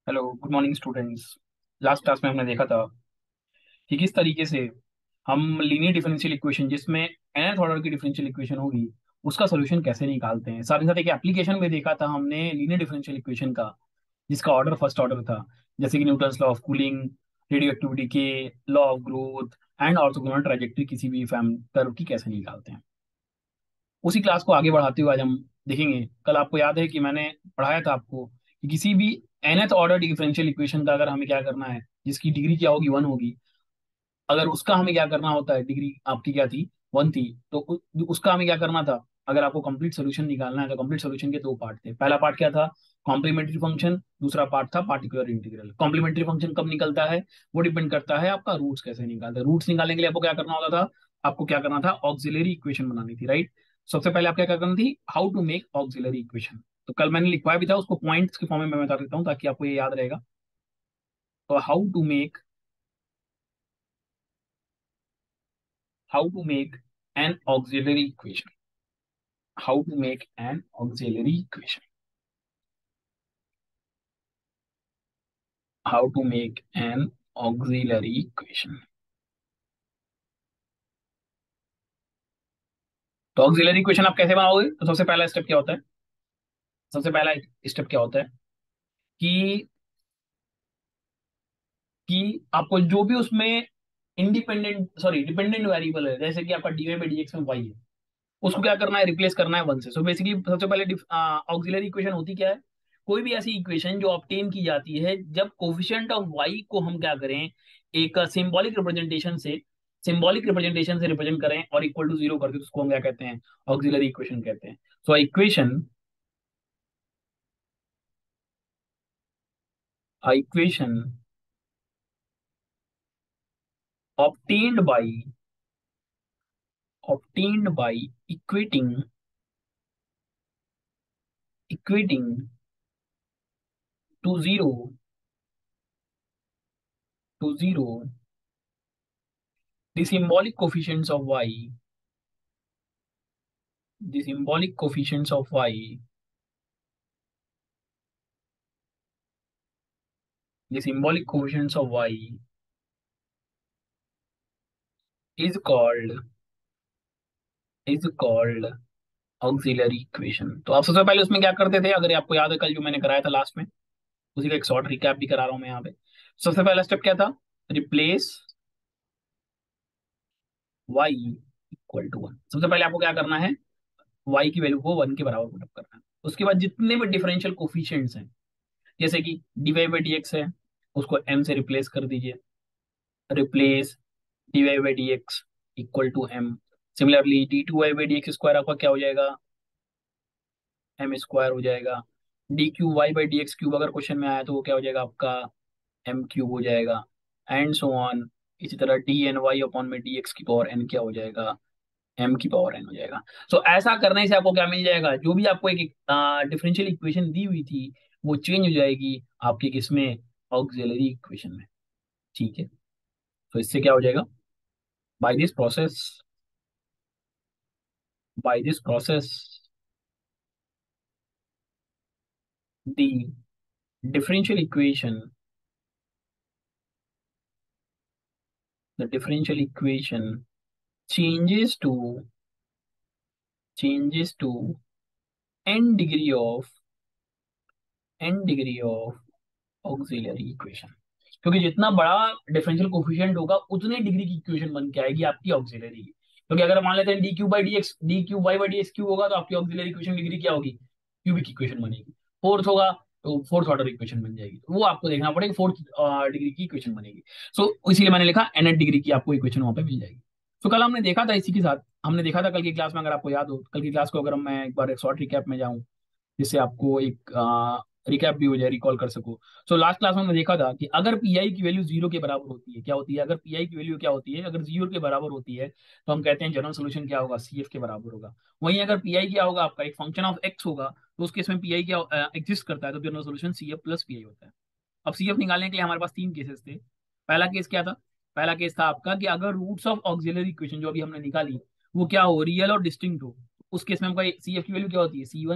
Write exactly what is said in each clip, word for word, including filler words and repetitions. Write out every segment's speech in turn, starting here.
Hello, good morning students. Last class में हमने देखा था कि किस तरीके से हम लीनियर डिफरेंशियल इक्वेशन जिसमें nth ऑर्डर की डिफरेंशियल इक्वेशन होगी उसका सोल्यूशन कैसे निकालते हैं। साथ ही साथ एक एप्लीकेशन में देखा था हमने लीनियर डिफरेंशियल इक्वेशन का जिसका ऑर्डर फर्स्ट ऑर्डर था, जैसे कि Newton's law of cooling, radioactivity के, law of growth and orthogonal trajectory किसी भी फैम कर्व की कैसे निकालते हैं। उसी क्लास को आगे बढ़ाते हुए आज हम देखेंगे। कल आपको याद है कि मैंने पढ़ाया था आपको कि किसी भी nth ऑर्डर डिफरेंशियल इक्वेशन का अगर हमें क्या करना है, जिसकी डिग्री क्या होगी, वन होगी, अगर उसका हमें क्या करना होता है, डिग्री आपकी क्या थी, वन थी, तो उ, उसका हमें क्या करना था। अगर आपको कंप्लीट सोल्यूशन निकालना है तो कंप्लीट सोल्यूशन के दो पार्ट थे। पहला पार्ट क्या था, कॉम्प्लीमेंट्री फंक्शन। दूसरा पार्ट था पार्टिकुलर इंटीग्रल। कॉम्प्लीमेंट्री फंक्शन कब निकलता है, वो डिपेंड करता है आपका रूट्स कैसे निकालते हैं। रूट्स निकालने के लिए आपको क्या करना होता था, आपको क्या करना था, ऑक्सिलरी इक्वेशन बनानी थी, राइट। सबसे पहले आपको क्या करना थी, how to make auxiliary equation. तो कल मैंने लिखवाया भी था उसको, पॉइंट्स के फॉर्म में मैं बता देता हूँ ताकि आपको ये याद रहेगा। तो how to make how to make an auxiliary equation, how to make an auxiliary equation, how to make an auxiliary equation। तो ऑक्सिलरी इक्वेशन आप कैसे बनाओगे, तो सबसे पहला स्टेप क्या होता है, सबसे पहला स्टेप क्या होता है कि कि आपको जो भी उसमें इंडिपेंडेंट सॉरी डिपेंडेंट वेरिएबल है, जैसे कि आपका D Y by D X में वाई है, उसको क्या करना है, रिप्लेस करना है वन से। सो बेसिकली सबसे पहले ऑक्सिलरी इक्वेशन होती क्या है, कोई भी ऐसी इक्वेशन जो ऑब्टेन की जाती है जब कोफिशिएंट ऑफ वाई को हम क्या करें, एक सिंबॉलिक रिप्रेजेंटेशन से सिंबॉलिक रिप्रेजेंटेशन से रिप्रेजेंट करें और इक्वल टू जीरो करके, तो उसको हम क्या कहते हैं, ऑक्सिलरी इक्वेशन कहते हैं। So equation equation obtained by obtained by equating equating to zero to zero the symbolic coefficients of y the symbolic coefficients of y the symbolic coefficients of y is called is called auxiliary equation। तो आप सबसे पहले उसमें क्या करते थे, अगर आपको याद है कल जो मैंने कराया था लास्ट में, उसी का एक शॉर्ट रिकैप भी करा रहा हूं मैं यहाँ पे। सबसे पहला स्टेप क्या था, replace y equal to one. सबसे पहले आपको क्या करना है, y की वैल्यू को वन के बराबर पुटअप करना है। उसके बाद जितने भी डिफरेंशियल कोफिशिएंट्स हैं, जैसे कि d Y by D x है, उसको m से रिप्लेस कर दीजिए, replace d Y by D x equal to m. Similarly d two Y by D x square आपका क्या हो जाएगा, एम स्क्वायर हो जाएगा। D q y by D x cube अगर क्वेश्चन में आया तो वो क्या हो जाएगा आपका, एम क्यूब हो जाएगा, एंड सो ऑन। इसी तरह डी एन वाई अपॉन में डी एक्स की पावर एन क्या हो जाएगा, एम की पावर एन हो जाएगा। सो so, ऐसा करने से आपको क्या मिल जाएगा, जो भी आपको एक डिफरेंशियल इक्वेशन दी हुई थी वो चेंज हो जाएगी आपके किसमें, ऑक्सिलरी इक्वेशन में। ठीक है, तो इससे क्या हो जाएगा, by this process by this process the differential equation the differential equation changes to changes to n degree of n degree of auxiliary equation। क्योंकि जितना बड़ा डिफरेंशियल कोफिशिएंट होगा उतने डिग्री की इक्वेशन बन के आएगी आपकी ऑक्सिलरी की। क्योंकि अगर मान लेते हैं d q by D x d q y by D x q होगा तो आपकी ऑक्सिलरी इक्वेशन डिग्री क्या होगी, क्यूबिक इक्वेशन बनेगी। फोर्थ होगा तो फोर्थ ऑर्डर इक्वेशन बन जाएगी, तो वो आपको देखना पड़ेगा, फोर्थ डिग्री की इक्वेशन बनेगी। सो so, इसीलिए मैंने लिखा एन डिग्री की आपको इक्वेशन वहां पे मिल जाएगी। तो कल हमने देखा था, इसी के साथ हमने देखा था कल की क्लास में, अगर आपको याद हो कल की क्लास को, अगर मैं एक बार एक शॉर्ट रिकैप में जाऊं जिससे आपको एक रिकैप भी हो जाए, रिकॉल कर सको। सो लास्ट क्लास में हमने देखा था कि अगर पी आई की वैल्यू जीरो के बराबर होती है, क्या होती है, अगर पी आई की वैल्यू क्या होती है, अगर जीरो के बराबर होती है तो हम कहते हैं जनरल सोल्यूशन क्या होगा, सी एफ के बराबर होगा। वहीं अगर पी आई क्या होगा, आपका एक फंक्शन ऑफ एक्स होगा, तो उस केस में पी आई क्या एग्जिस्ट करता है, तो general solution c F plus P i होता है। अब सी एफ निकालने के लिए हमारे पास तीन केसेस थे। पहला केस क्या था, पहला केस था आपका कि अगर रूट्स ऑफ ऑक्सिलरी इक्वेशन जो अभी हमने निकाली वो क्या हो, रियल और डिस्टिंक्ट हो, उस केस में हमका सी एफ की वैल्यू क्या होती है, सी वन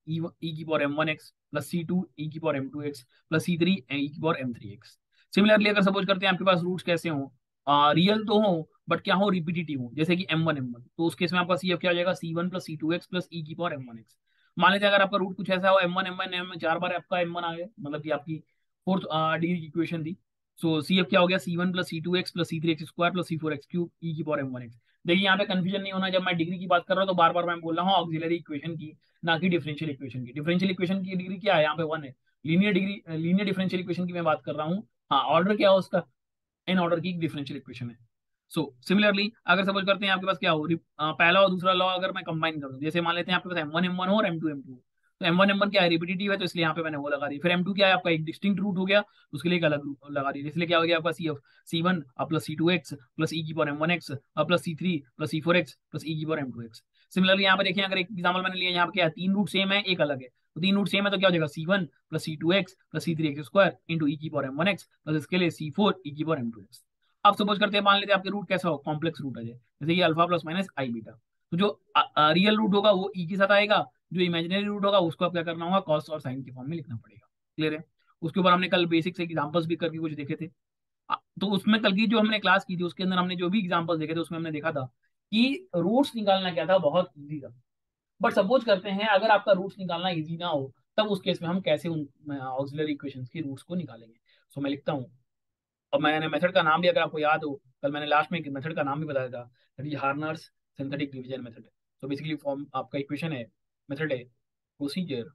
ई ई की power m one x plus सी टू ई की power m two x plus c three e की power m three x. Similarly अगर सपोज करते हैं आपके पास रूट्स कैसे हो, रियल तो हो बट क्या हो, रिपीटेटिव हो, जैसे कि एम वन एम वन, तो उस केस में आपका सी एफ क्या हो जाएगा, सी वन प्लस सी टू एक्स प्लस ई की पावर एम वन एक्स। मान लेते हैं अगर आपका रूट कुछ ऐसा हो, m one m one m चार बार आपका एम वन आ गया, मतलब कि आपकी फोर्थ डिग्री की इक्वेशन थी। सो सी एफ क्या हो गया, सी वन प्लस सी two x plus c three x square plus c four x cube e की पावर एम वन एक्स। देखिए यहाँ पे कंफ्यूजन नहीं होना, जब मैं डिग्री की बात कर रहा हूँ तो बार बार मैं बोल रहा हूँ ऑक्सिलरी इक्वेशन की, ना कि डिफरेंशियल इक्वेशन की। डिफरेंशियल इक्वेशन की डिग्री क्या है, यहाँ पे वन है। Linear degree, linear differential equation की मैं बात कर रहा हूँ। हाँ, ऑर्डर क्या है उसका, इन ऑर्डर की डिफरेंशियल इक्वेशन है। सो सिमिलरली अगर सपोज करते हैं आपके पास क्या हो, रि- अ, पहला और दूसरा लॉ अगर मैं कंबाइन कर दूं, जैसे मान लेते हैं आपके पास एम वन एम वन हो और एम टू एम टू, तो एम वन एम वन क्या है, रिपीटेटिव है, तो इसलिए यहाँ पे मैंने वो लगा दी। फिर एम टू क्या है आपका, एक डिस्टिंक्ट रूट हो गया, तो उसके लिए एक अलग रूट लगा दी, इसलिए क्या हो गया आपका c f c one plus सी टू एक्स प्लस ई की power m one x plus c three plus c four x plus e की power m two x. Similarly यहाँ पे देखिए, अगर एक एग्जाम्पल मैंने लिया, यहाँ पे क्या है, तीन रूट सेम है एक अलग है, तो तीन रूट सेम है तो क्या हो जाएगा, सी वन प्लस सी two x plus c three x square into e की power m one x plus इसके लिए सी फोर ई की पावर एम टू एक्स। अब सपोज करते हैं, मान लेते हैं आपके रूट कैसा हो, कॉम्प्लेक्स रूट है, जैसे कि alpha plus minus i beta, तो जो रियल रूट होगा वो ई के साथ आएगा, जो इमेजिनरी रूट होगा उसको आप क्या करना होगा, कॉस और साइन के फॉर्म में लिखना पड़ेगा। क्लियर है। उसके ऊपर हमने कल बेसिक से एग्जांपल्स भी करके कुछ देखे थे। अ, तो उसमें कल की जो हमने क्लास की थी उसके अंदर हमने जो भी एग्जांपल्स देखे थे उसमें हमने देखा था कि रूट्स निकालना क्या था, बहुत इजी था। बट सपोज करते हैं अगर आपका रूट्स निकालना इजी ना हो, तब उस केस में हम कैसे उन ऑक्सिलरी इक्वेशंस की रूट्स को निकालेंगे। सो मैं लिखता हूँ, और मैंने मेथड का नाम भी, अगर आपको याद हो, कल मैंने लास्ट में एक मेथड का नाम भी बताया था, that is Horner's synthetic division method. तो बेसिकली फॉर्म आपका इक्वेशन है, मेथड है, procedure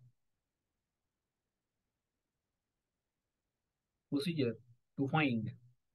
procedure to find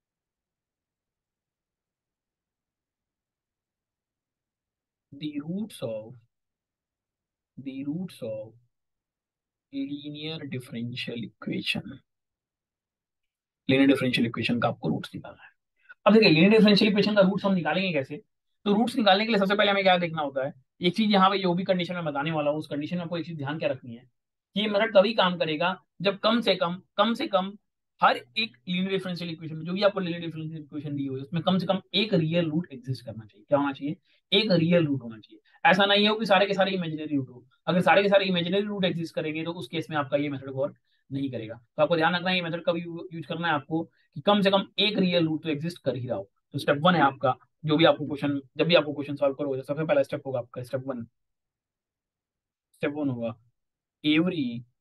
the roots of the roots of linear differential equation. Linear differential equation का आपको रूट्स निकालना है। अब देखिए, लीनियर डिफरेंशियल इक्वेशन का रूट्स हम निकालेंगे कैसे। तो रूट्स निकालने के लिए सबसे पहले हमें क्या देखना होता है, एक चीज यहाँ पे जो भी कंडीशन में बताने वाला हूँ उस कंडीशन में आपको एक चीज ध्यान क्या रखनी है, कि ये मेथड तभी काम करेगा जब कम से कम कम से कम हर एक लीनियर डिफरेंशियल इक्वेशन में, जो भी आपको लीनियर डिफरेंशियल इक्वेशन दी हुई है उसमें कम से कम एक रियल रूट एग्जिस्ट करना चाहिए। क्या होना चाहिए, एक रियल रूट होना चाहिए। ऐसा नहीं हो कि सारे के सारे इमेजिनरी रूट हो। अगर सारे के सारे इमेजिनरी रूट एग्जिस्ट करेंगे तो उस केस में आपका ये मेथड वर्क नहीं करेगा। तो आपको ध्यान रखना है, ये मेथड कभी यूज करना है आपको कि कम से कम एक रियल रूट तो एग्जिस्ट कर ही रहा हो। तो स्टेप वन है आपका, जो भी आपको क्वेश्चन, जब भी आपको क्वेश्चन सॉल्व करोगे तो सबसे पहला स्टेप होगा आपका स्टेप वन। स्टेप वन होगा, every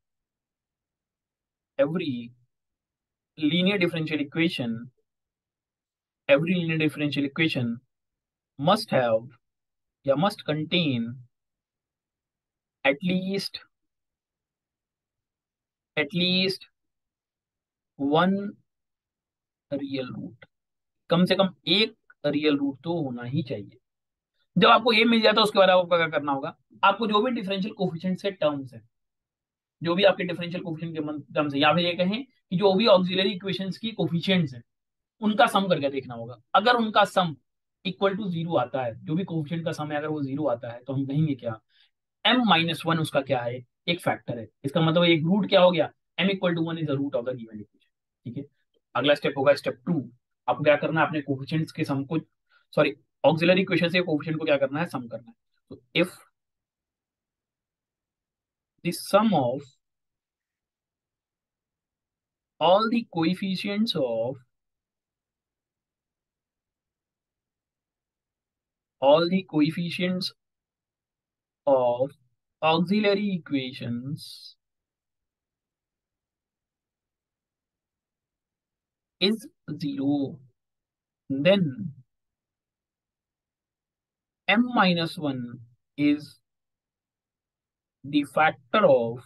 every linear differential equation every linear differential equation must have या must contain at least at least one real root. कम से कम एक रियल रूट तो होना ही चाहिए। जब आपको ये मिल जाता है उसके बाद आपको क्या करना होगा, आपको जो भी डिफरेंशियल कोफिशिएंट से टर्म्स है, जो भी आपके डिफरेंशियल कोफिशिएंट के टर्म्स है, या फिर ये कहें कि जो भी ऑक्सिलरी इक्वेशंस की कोफिशिएंट्स हैं उनका सम करके देखना होगा। अगर उनका सम इक्वल टू जीरो आता है, जो भी कोफिशिएंट का सम है अगर वो जीरो आता है, तो हम कहेंगे क्या, एम माइनस वन उसका क्या है, एक फैक्टर है। इसका मतलब एक रूट क्या हो गया, m equal to one is the root of the given equation. ठीक है। अगला स्टेप होगा स्टेप टू। आपको क्या करना है, अपने कोफिशिएंट्स के सम को, सॉरी, ऑक्सिलरी इक्वेशन से कोफिशिएंट को क्या करना है, सम करना है। तो if the sum of all the coefficients of all the coefficients of auxiliary equations is zero, then m minus one is the factor of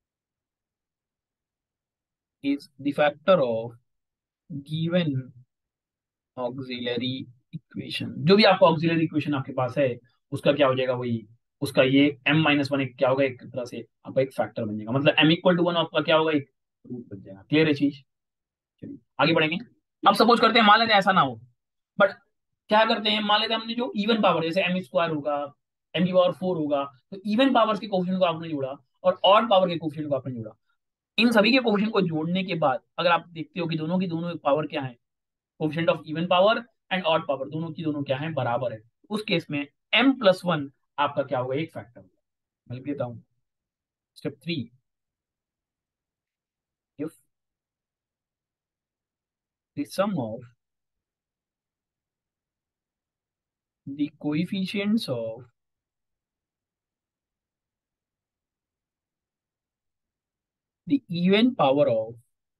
is the factor of given auxiliary equation। जो भी आपका auxiliary equation आपके पास है उसका क्या हो जाएगा, वही उसका ये m माइनस वन एक क्या होगा, एक तरह से आपका एक फैक्टर बन जाएगा, मतलब m इक्वल टू वन आपका क्या होगा, एक रूट बन जाएगा। क्लियर है चीज। चलिए आगे बढ़ेंगे। अब सपोज करते हैं, मान लेते हैं ऐसा ना हो, बट क्या करते हैं, मान लेते हैं हमने जो इवन पावर जैसे एम स्क्वायर होगा, एम की पावर फोर होगा, तो इवन पावर्स के कोफिशिएंट को आपने जोड़ा और ऑड पावर के कोफिशिएंट को आपने जोड़ा। इन सभी के कोफिशिएंट को जोड़ने के बाद अगर आप देखते हो कि दोनों की दोनों पावर क्या है, coefficient of even power and odd power दोनों की दोनों क्या है, बराबर है, उस केस में एम प्लस वन आपका क्या होगा, एक फैक्टर होगा। मैं लिख देता हूँ, step three, if the sum of the coefficients of the even power of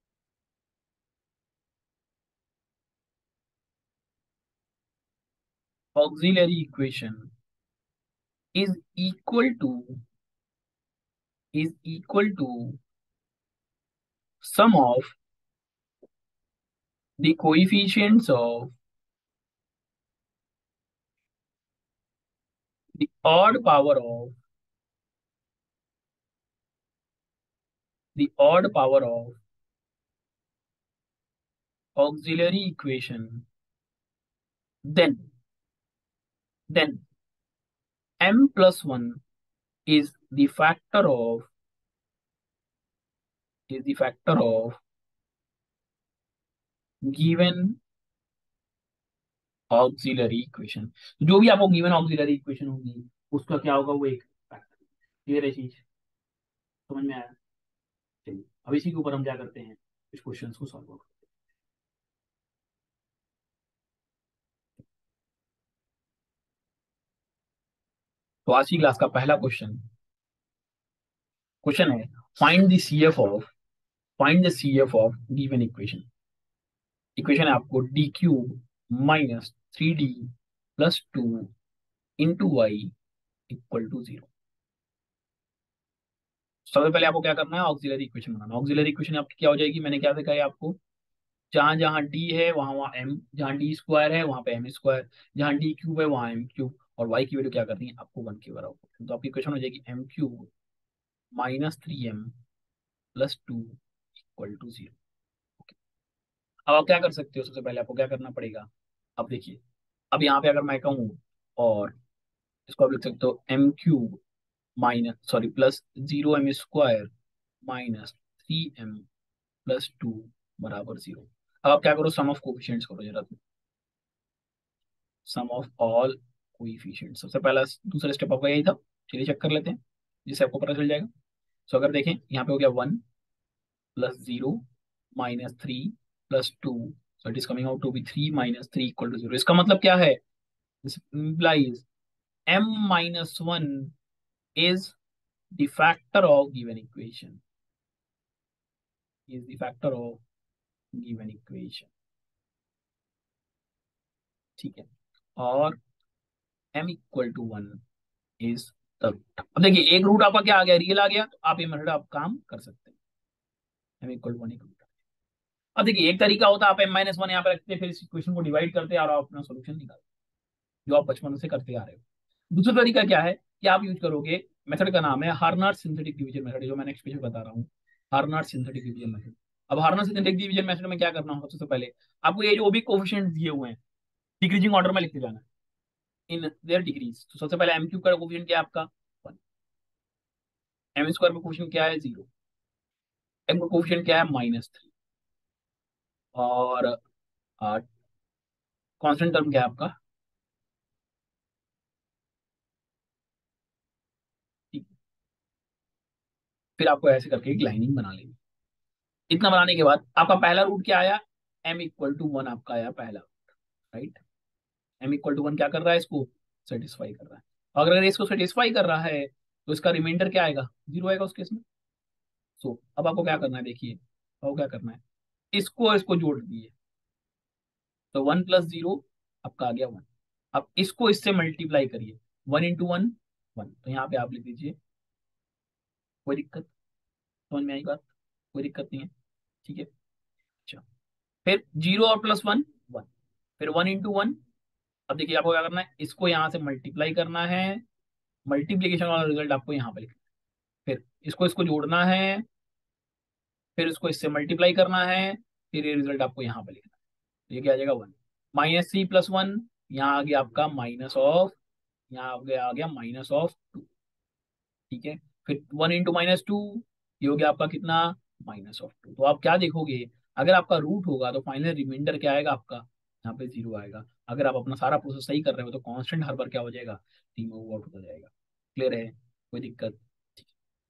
auxiliary equation is equal to is equal to sum of the coefficients of the odd power of the odd power of auxiliary equation, then then m plus one is the factor of is the factor of given auxiliary equation। जो भी आपको given auxiliary equation होगी उसका क्या होगा, वो एक factor. Clear है चीज, समझ में आया? चलिए अब इसी के ऊपर हम क्या करते हैं, इस क्वेश्चन को सॉल्व करते हैं। तो आज की क्लास का पहला क्वेश्चन क्वेश्चन है, find the CF of find the CF of given equation. Equation है आपको d cube minus three D plus two into Y equal to zero. सबसे पहले आपको क्या करना है, ऑक्सिलरी इक्वेशन बनाना। ऑक्सिलरी इक्वेशन आपकी क्या हो जाएगी, मैंने क्या देखा है आपको, जहां जहां डी है वहां वहां एम, जहां डी स्क्वायर है वहां पे एम स्क्वायर, जहां डी क्यूब है वहां एम क्यूब, और वाई की वैल्यू क्या करनी है आपको वन के बराबर। तो आपकी इक्वेशन हो जाएगी m cube minus three M plus two equal to zero. अब आप क्या कर सकते हो, सबसे पहले आपको क्या करना पड़ेगा, अब देखिए, अब यहाँ पे अगर मैं कहूँ और इसको आप लिख सकते हो m cube minus sorry plus zero m square minus three M plus two बराबर जीरो। अब आप क्या करो, सम ऑफ कोफिशिएंट्स करो जरा, सम ऑफ ऑल कोएफिशिएंट्स। सबसे पहला दूसरा स्टेप आपका यही था, चलिए चेक कर लेते हैं जिससे आपको पता चल जाएगा। सो अगर देखें यहाँ पे हो गया one plus zero minus three plus two, so it is coming out to be three minus three equal to zero. इसका मतलब क्या है, this implies m minus one is the factor of given equation is the factor of given equation। ठीक है, और m equal to one is the root. अब देखिए एक रूट आपका क्या आ गया, रियल आ गया, तो आप ये मेथड आप काम कर सकते हैं। m इक्वल टू वन एक रूट। अब देखिए एक तरीका होता है आप m माइनस वन यहाँ पे रखते हैं, फिर इस इक्वेशन को डिवाइड करते हैं और आप अपना सोल्यूशन निकालते हैं, जो आप बचपन से करते आ रहे हो। दूसरा तरीका क्या है कि आप यूज करोगे, मेथड का नाम है हार्नर सिंथेटिक डिवीजन मेथड, जो मैं नेक्स्ट पेज में बता रहा हूँ, हार्नर सिंथेटिक डिवीजन मेथड। अब हार्नर सिंथेटिक डिवीजन मेथड में क्या करना होगा, सबसे पहले आपको ये जो भी कोफिशिएंट दिए हुए हैं डिक्रीजिंग ऑर्डर में लिखते जाना है इन देयर डिग्रीज। तो सबसे पहले एम क्यूब का कोफिशिएंट क्या है आपका वन, एम स्क्वायर में कोफिशिएंट क्या है जीरो, एम का कोफिशिएंट क्या है माइनस थ्री, और कांस्टेंट टर्म क्या है आपका, ठीक। फिर आपको ऐसे करके एक लाइनिंग बना लेनी। इतना बनाने के बाद आपका पहला रूट क्या आया, एम इक्वल टू वन आपका आया पहला, right. M equal to one क्या कर रहा है, इसको सेटिस्फाई कर रहा है। अगर इसको सेटिस्फाई कर रहा है तो इसका रिमाइंडर क्या आएगा, जीरो आएगा उस केस में। सो अब आपको क्या करना है, देखिए आपको क्या करना है, इसको और इसको जोड़ दिए, तो वन प्लस जीरो आपका आ गया वन। अब इसको इससे मल्टीप्लाई करिए, वन इंटू वन वन, तो यहाँ पे आप लिख दीजिए, कोई दिक्कत, समझ में आई बात, कोई दिक्कत नहीं है, ठीक है। अच्छा, फिर जीरो और प्लस वन वन, फिर वन इंटू वन। अब देखिए आपको क्या करना है, इसको यहाँ से मल्टीप्लाई करना है, मल्टीप्लीकेशन वाला रिजल्ट आपको यहाँ पे लिखना है, फिर इसको इसको जोड़ना है, फिर इसको इससे मल्टीप्लाई करना है, फिर ये रिजल्ट आपको यहाँ पे लिखना है। ये क्या आ जाएगा one minus three plus one, यहाँ आ गया आपका माइनस ऑफ, यहाँ आ गया आ गया माइनस ऑफ टू, ठीक है। फिर वन इंटू माइनस टू, ये हो गया आपका कितना, माइनस ऑफ टू। तो आप क्या देखोगे, अगर आपका रूट होगा तो फाइनल रिमाइंडर क्या आएगा आपका, यहाँ पे जीरो आएगा। अगर आप अपना सारा प्रोसेस सही कर रहे हो तो कांस्टेंट हर बार क्या हो जाएगा, रिमूव आउट हो जाएगा। क्लियर है, कोई दिक्कत?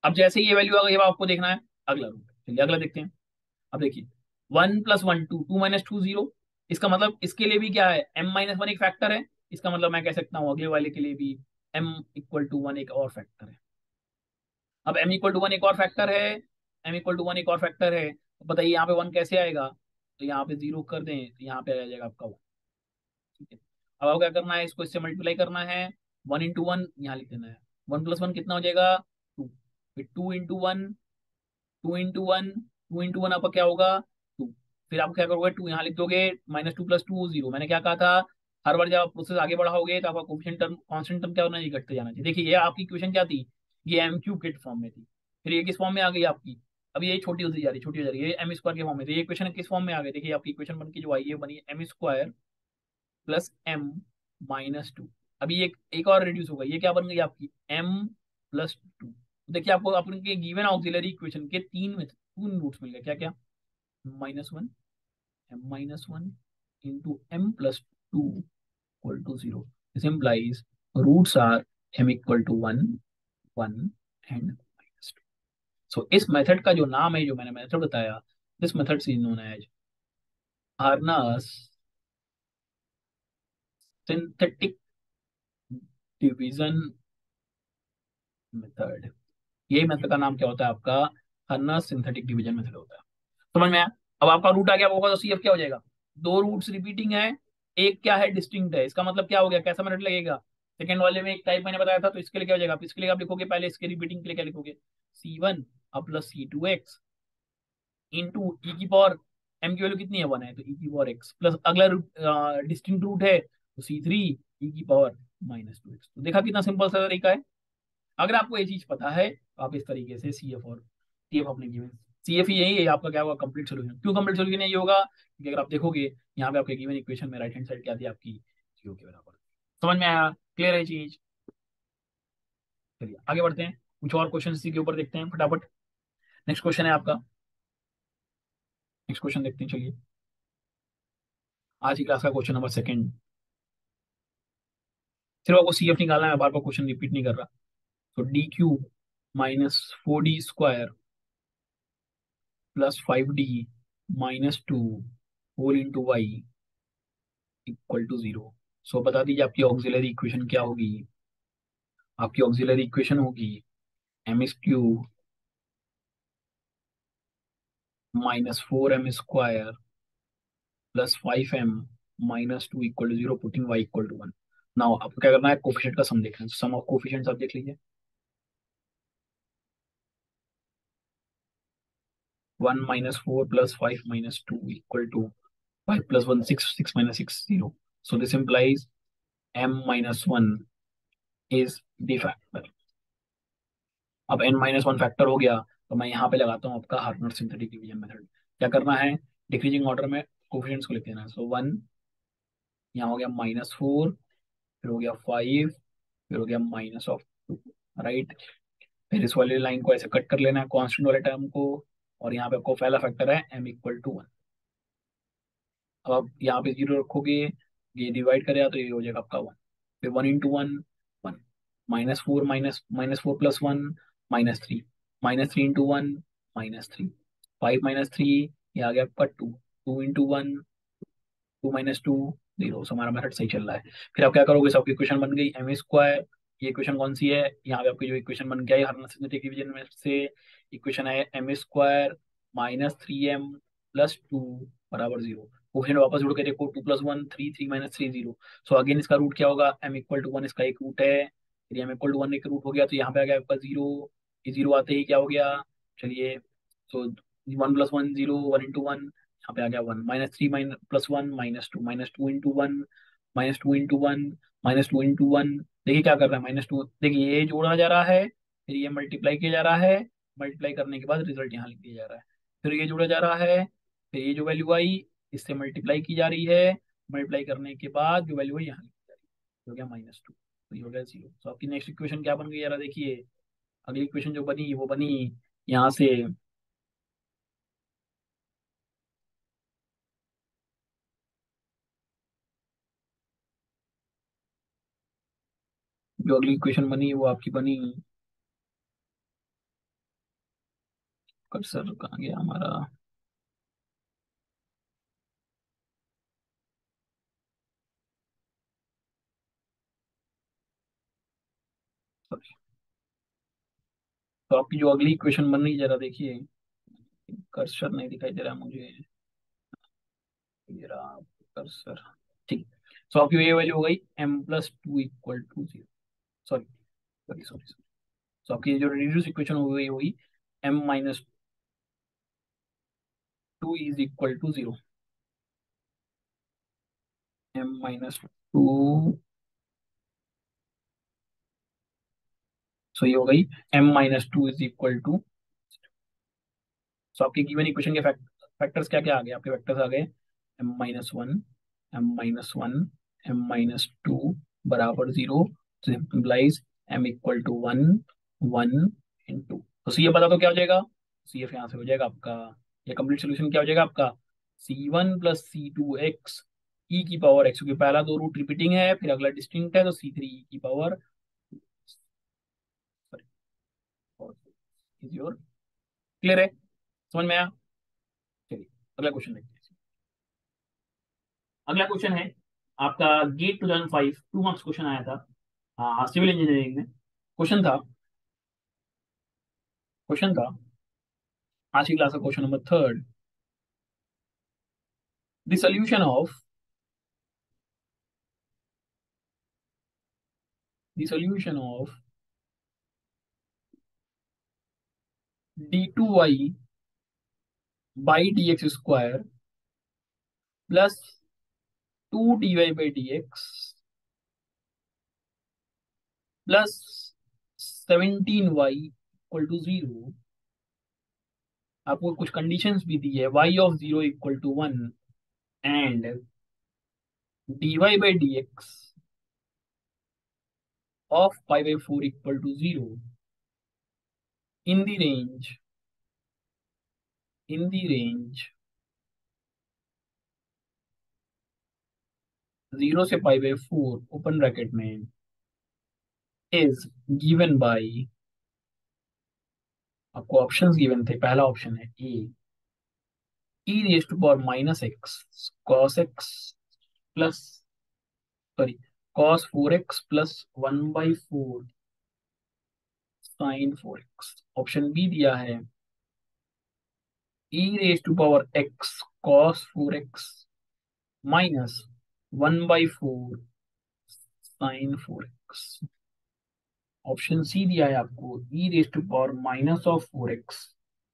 अब जैसे ही ये वैल्यू आ गई, अब आपको देखना है अगला रूट। चलिए अगला देखते हैं। अब देखिए, one plus one two, two minus two zero. इसका मतलब इसके लिए भी क्या है, एम माइनस वन एक फैक्टर है। इसका मतलब मैं कह सकता हूँ अगले वाले के लिए भी एम इक्वल टू वन एक और फैक्टर है। अब एम इक्वल टू वन एक और फैक्टर है, एम इक्वल टू वन एक और फैक्टर है, तो बताइए यहाँ पे वन कैसे आएगा। तो यहाँ पे जीरो कर दें तो यहाँ पे आ जाएगा आपका वन। ठीक है। अब आपको क्या करना है, इसको इससे मल्टीप्लाई करना है। वन इंटू वन यहाँ लिख देना है। वन प्लस वन कितना हो जाएगा, टू। फिर two into one, two into one, two into one आपका क्या होगा, टू। फिर आप क्या करोगे, टू यहाँ लिख दोगे, minus two plus two zero. मैंने क्या कहा था, हर बार जब आप प्रोसेस आगे बढ़ाओगे तो आपका कोफिशिएंट टर्म, कांस्टेंट टर्म क्या होना चाहिए, घटते जाना चाहिए। देखिए ये आपकी इक्वेशन क्या थी, ये एम क्यूब के फॉर्म में थी। फिर ये किस फॉर्म में आ गई आपकी, अब ये छोटी होती जा रही, छोटी हो जा रही है, ये एम स्क्वायर के फॉर्म में थी। ये इक्वेशन किस फॉर्म में आ गई, देखिए आपकी इक्वेशन बन के जो आई है, बनी m square plus m minus two. अभी एक एक और रिड्यूस हो गई, ये क्या बन गई आपकी, एम प्लस टू। देखिए आपको अपने गिवन ऑक्सिलरी इक्वेशन के तीन में तीन रूट्स मिल गए, क्या क्या, minus one, m minus one into m plus two equal to zero. This implies roots are m equal to one, one and minus two. So इस मेथड का जो नाम है, जो मैंने मेथड बताया, this method is known as Horner's synthetic division method. यही method का नाम क्या होता है आपका, अर्नस सिंथेटिक डिवीजन मेथड होता है। समझ में आया। अब आपका रूट आ गया, वो होगा तो सीएफ क्या हो जाएगा, दो रूट्स रिपीटिंग है, एक क्या है, डिस्टिंक्ट है। इसका मतलब क्या हो गया, कैसा मेथड लगेगा, सेकंड वाले में एक टाइप मैंने बताया था, तो इसके लिए क्या हो जाएगा, इसके लिए आप लिखोगे पहले, इसके रिपीटिंग के लिए क्या लिखोगे, सी वन अब प्लस सी टू एक्स इंटू ई की पावर, एम की वैल्यू कितनी है, वन है, तो ई की पावर एक्स प्लस अगला डिस्टिंक्ट रूट है तो सी थ्री ई की पावर माइनस टू एक्स। तो देखा कितना सिंपल सा तरीका है। अगर आपको ये चीज पता है तो आप इस तरीके से सी एफ और टी एफ अपने गिवन, सी एफ ही यही है आपका, क्या होगा, कंप्लीट सोल्यूशन। क्यों कंप्लीट सोल्यूशन ये होगा, क्योंकि अगर आप देखोगे यहाँ पे आपके गिवन इक्वेशन में राइट हैंड साइड क्या थी आपकी, जीरो के बराबर। समझ में आया, क्लियर है चीज। चलिए आगे बढ़ते हैं, कुछ और क्वेश्चन इसी के ऊपर देखते हैं फटाफट। नेक्स्ट क्वेश्चन है आपका, नेक्स्ट क्वेश्चन देखते हैं चलिए। आज की क्लास का क्वेश्चन नंबर सेकंड। सिर्फ आपको सी एफ निकालना है, बार बार क्वेश्चन रिपीट नहीं कर रहा। तो d cube minus four d square plus five d minus two whole into Y equal to zero. So बता दीजिए आपकी ऑक्सिलरी इक्वेशन क्या होगी। आपकी ऑक्सिलरी इक्वेशन होगी m s cube minus four m square plus five m minus two equal to zero, putting y equal to one. Now आपको क्या करना है, कोफिशिएंट का सम देखना है। सम ऑफ कोफिशिएंट्स आप देख लीजिए, one minus four plus five minus two equal to five plus one six, six minus six zero. So this implies m minus one is the factor। अब n माइनस वन फैक्टर हो गया, तो मैं यहाँ पे लगाता हूँ आपका हार्टनर सिंथेटिक डिवीजन मेथड। क्या करना है, डिक्रीजिंग ऑर्डर में कोफिशिएंट्स को लिख देना है। सो वन, यहाँ हो गया माइनस फोर, फिर हो गया फाइव, फिर हो गया माइनस ऑफ टू, राइट। फिर इस वाली लाइन को ऐसे कट कर लेना है, कांस्टेंट वाले टर्म को। और यहाँ पे आपको पहला फैक्टर है m इक्वल टू वन। अब आप यहाँ पे जीरो रखोगे, ये डिवाइड करेगा तो ये हो जाएगा आपका वन। फिर one into one, one, minus four, minus minus four plus one minus three, minus three into one minus three, five minus three, ये आ गया आपका two, two into one, two minus two, zero. हमारा method सही चल रहा है। फिर आप क्या करोगे, सबकी इक्वेशन बन गई एम स्क्वायर। ये इक्वेशन कौन सी है, यहाँ पे आपकी जो इक्वेशन बन गया है हर डिवीजन में से, इक्वेशन है m square minus three M plus two बराबर जीरो। कोफिशिएंट वापस जुड़ के देखो, two plus one three, three minus three zero. So again इसका रूट क्या होगा, एम इक्वल टू वन इसका एक रूट है। फिर एम इक्वल टू वन एक रूट हो गया, तो यहाँ पे आ गया आपका जीरो। ये जीरो आते ही क्या हो गया, चलिए, so one plus one zero, one into one, यहाँ पे आ गया one, minus three minus plus one minus two, minus two into one, minus two into one, minus two into one. देखिए क्या कर रहा है, माइनस टू, देखिए ये जोड़ा जा रहा है, फिर ये मल्टीप्लाई किया जा रहा है, मल्टीप्लाई करने के बाद रिजल्ट यहाँ लिख दिया जा रहा है। फिर ये जोड़ा जा रहा है, फिर ये जो वैल्यू आई इससे मल्टीप्लाई की जा रही है, मल्टीप्लाई करने के बाद जो वैल्यू है यहाँ लिखी जा रही है, हो गया माइनस टू, तो ये हो गया जीरो। तो आपकी नेक्स्ट इक्वेशन क्या बन गई यार, देखिए अगली इक्वेशन जो बनी वो बनी यहाँ से, जो अगली इक्वेशन बनी वो आपकी बनी कर्सर कहाँ गया हमारा? Sorry। तो आपकी जो अगली इक्वेशन बन रही है जरा देखिए। कर्सर नहीं दिखाई दे रहा मुझे। ये रहा कर्सर। ठीक। सो आपकी ये वैल्यू हो गई m plus two equal to zero. Sorry sorry sorry sorry. So आपकी जो रिड्यूस इक्वेशन हो गई होगी m minus two is equal to zero. M minus two. So ये हो गई m minus two is equal to. So आपके given equation के फैक्ट, फैक्टर्स क्या क्या आ गए आपके? फैक्टर्स आ गए m minus one, m minus one, m minus two बराबर zero. Simplifies M equal to one, one in two. तो सी एफ बता दो क्या हो जाएगा? सी एफ यहाँ से हो जाएगा आपका, ये कंप्लीट सोल्यूशन क्या हो जाएगा आपका? सी वन प्लस सी टू एक्स ई की पावर एक्स, क्योंकि पहला दो रूट रिपीटिंग है फिर अगला डिस्टिंक्ट है, तो सी थ्री ई की पावर इज योर। क्लियर है? समझ में आया? चलिए अगला क्वेश्चन देखते हैं। अगला क्वेश्चन है आपका GATE two thousand five two marks question आया था। हाँ, सिविल इंजीनियरिंग में क्वेश्चन था। क्वेश्चन था आज की क्लास का question number third. The solution of the solution of D two Y by D x square plus two d Y by D x plus seventeen y equal to zero. आपको कुछ conditions भी दी है, Y of zero equal to one and d Y by D x of five by four equal to zero in the range in the range zero से pi by four open bracket में is given by. आपको options given थे, पहला option है A e raise to power minus x cos x plus, sorry, cos four x plus one by four sine four x. Option B दिया है e raise to power x cos four x minus one by four sine four x. Option C दिया है आपको e raise to power minus of four x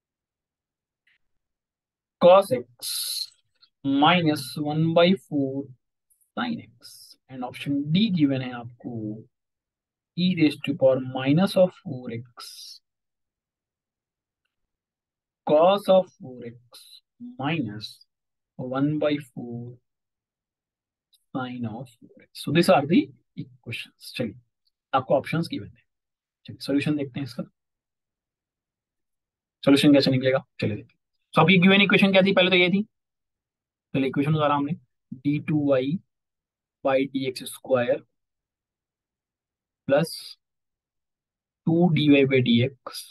cos x minus one by four sine x. And option D given है आपको e raise to power minus of four x cos of four x minus one by four sine of four x. So this are the equations. चलिए आपको options given है, चलिए solution देखते हैं इसका। Solution कैसे निकलेगा चलिए देखते हैं। सो आपकी गिवन इक्वेशन क्या थी? पहले तो ये थी, पहले इक्वेशन उतारा हमने, d two Y by D x square plus two d Y by D x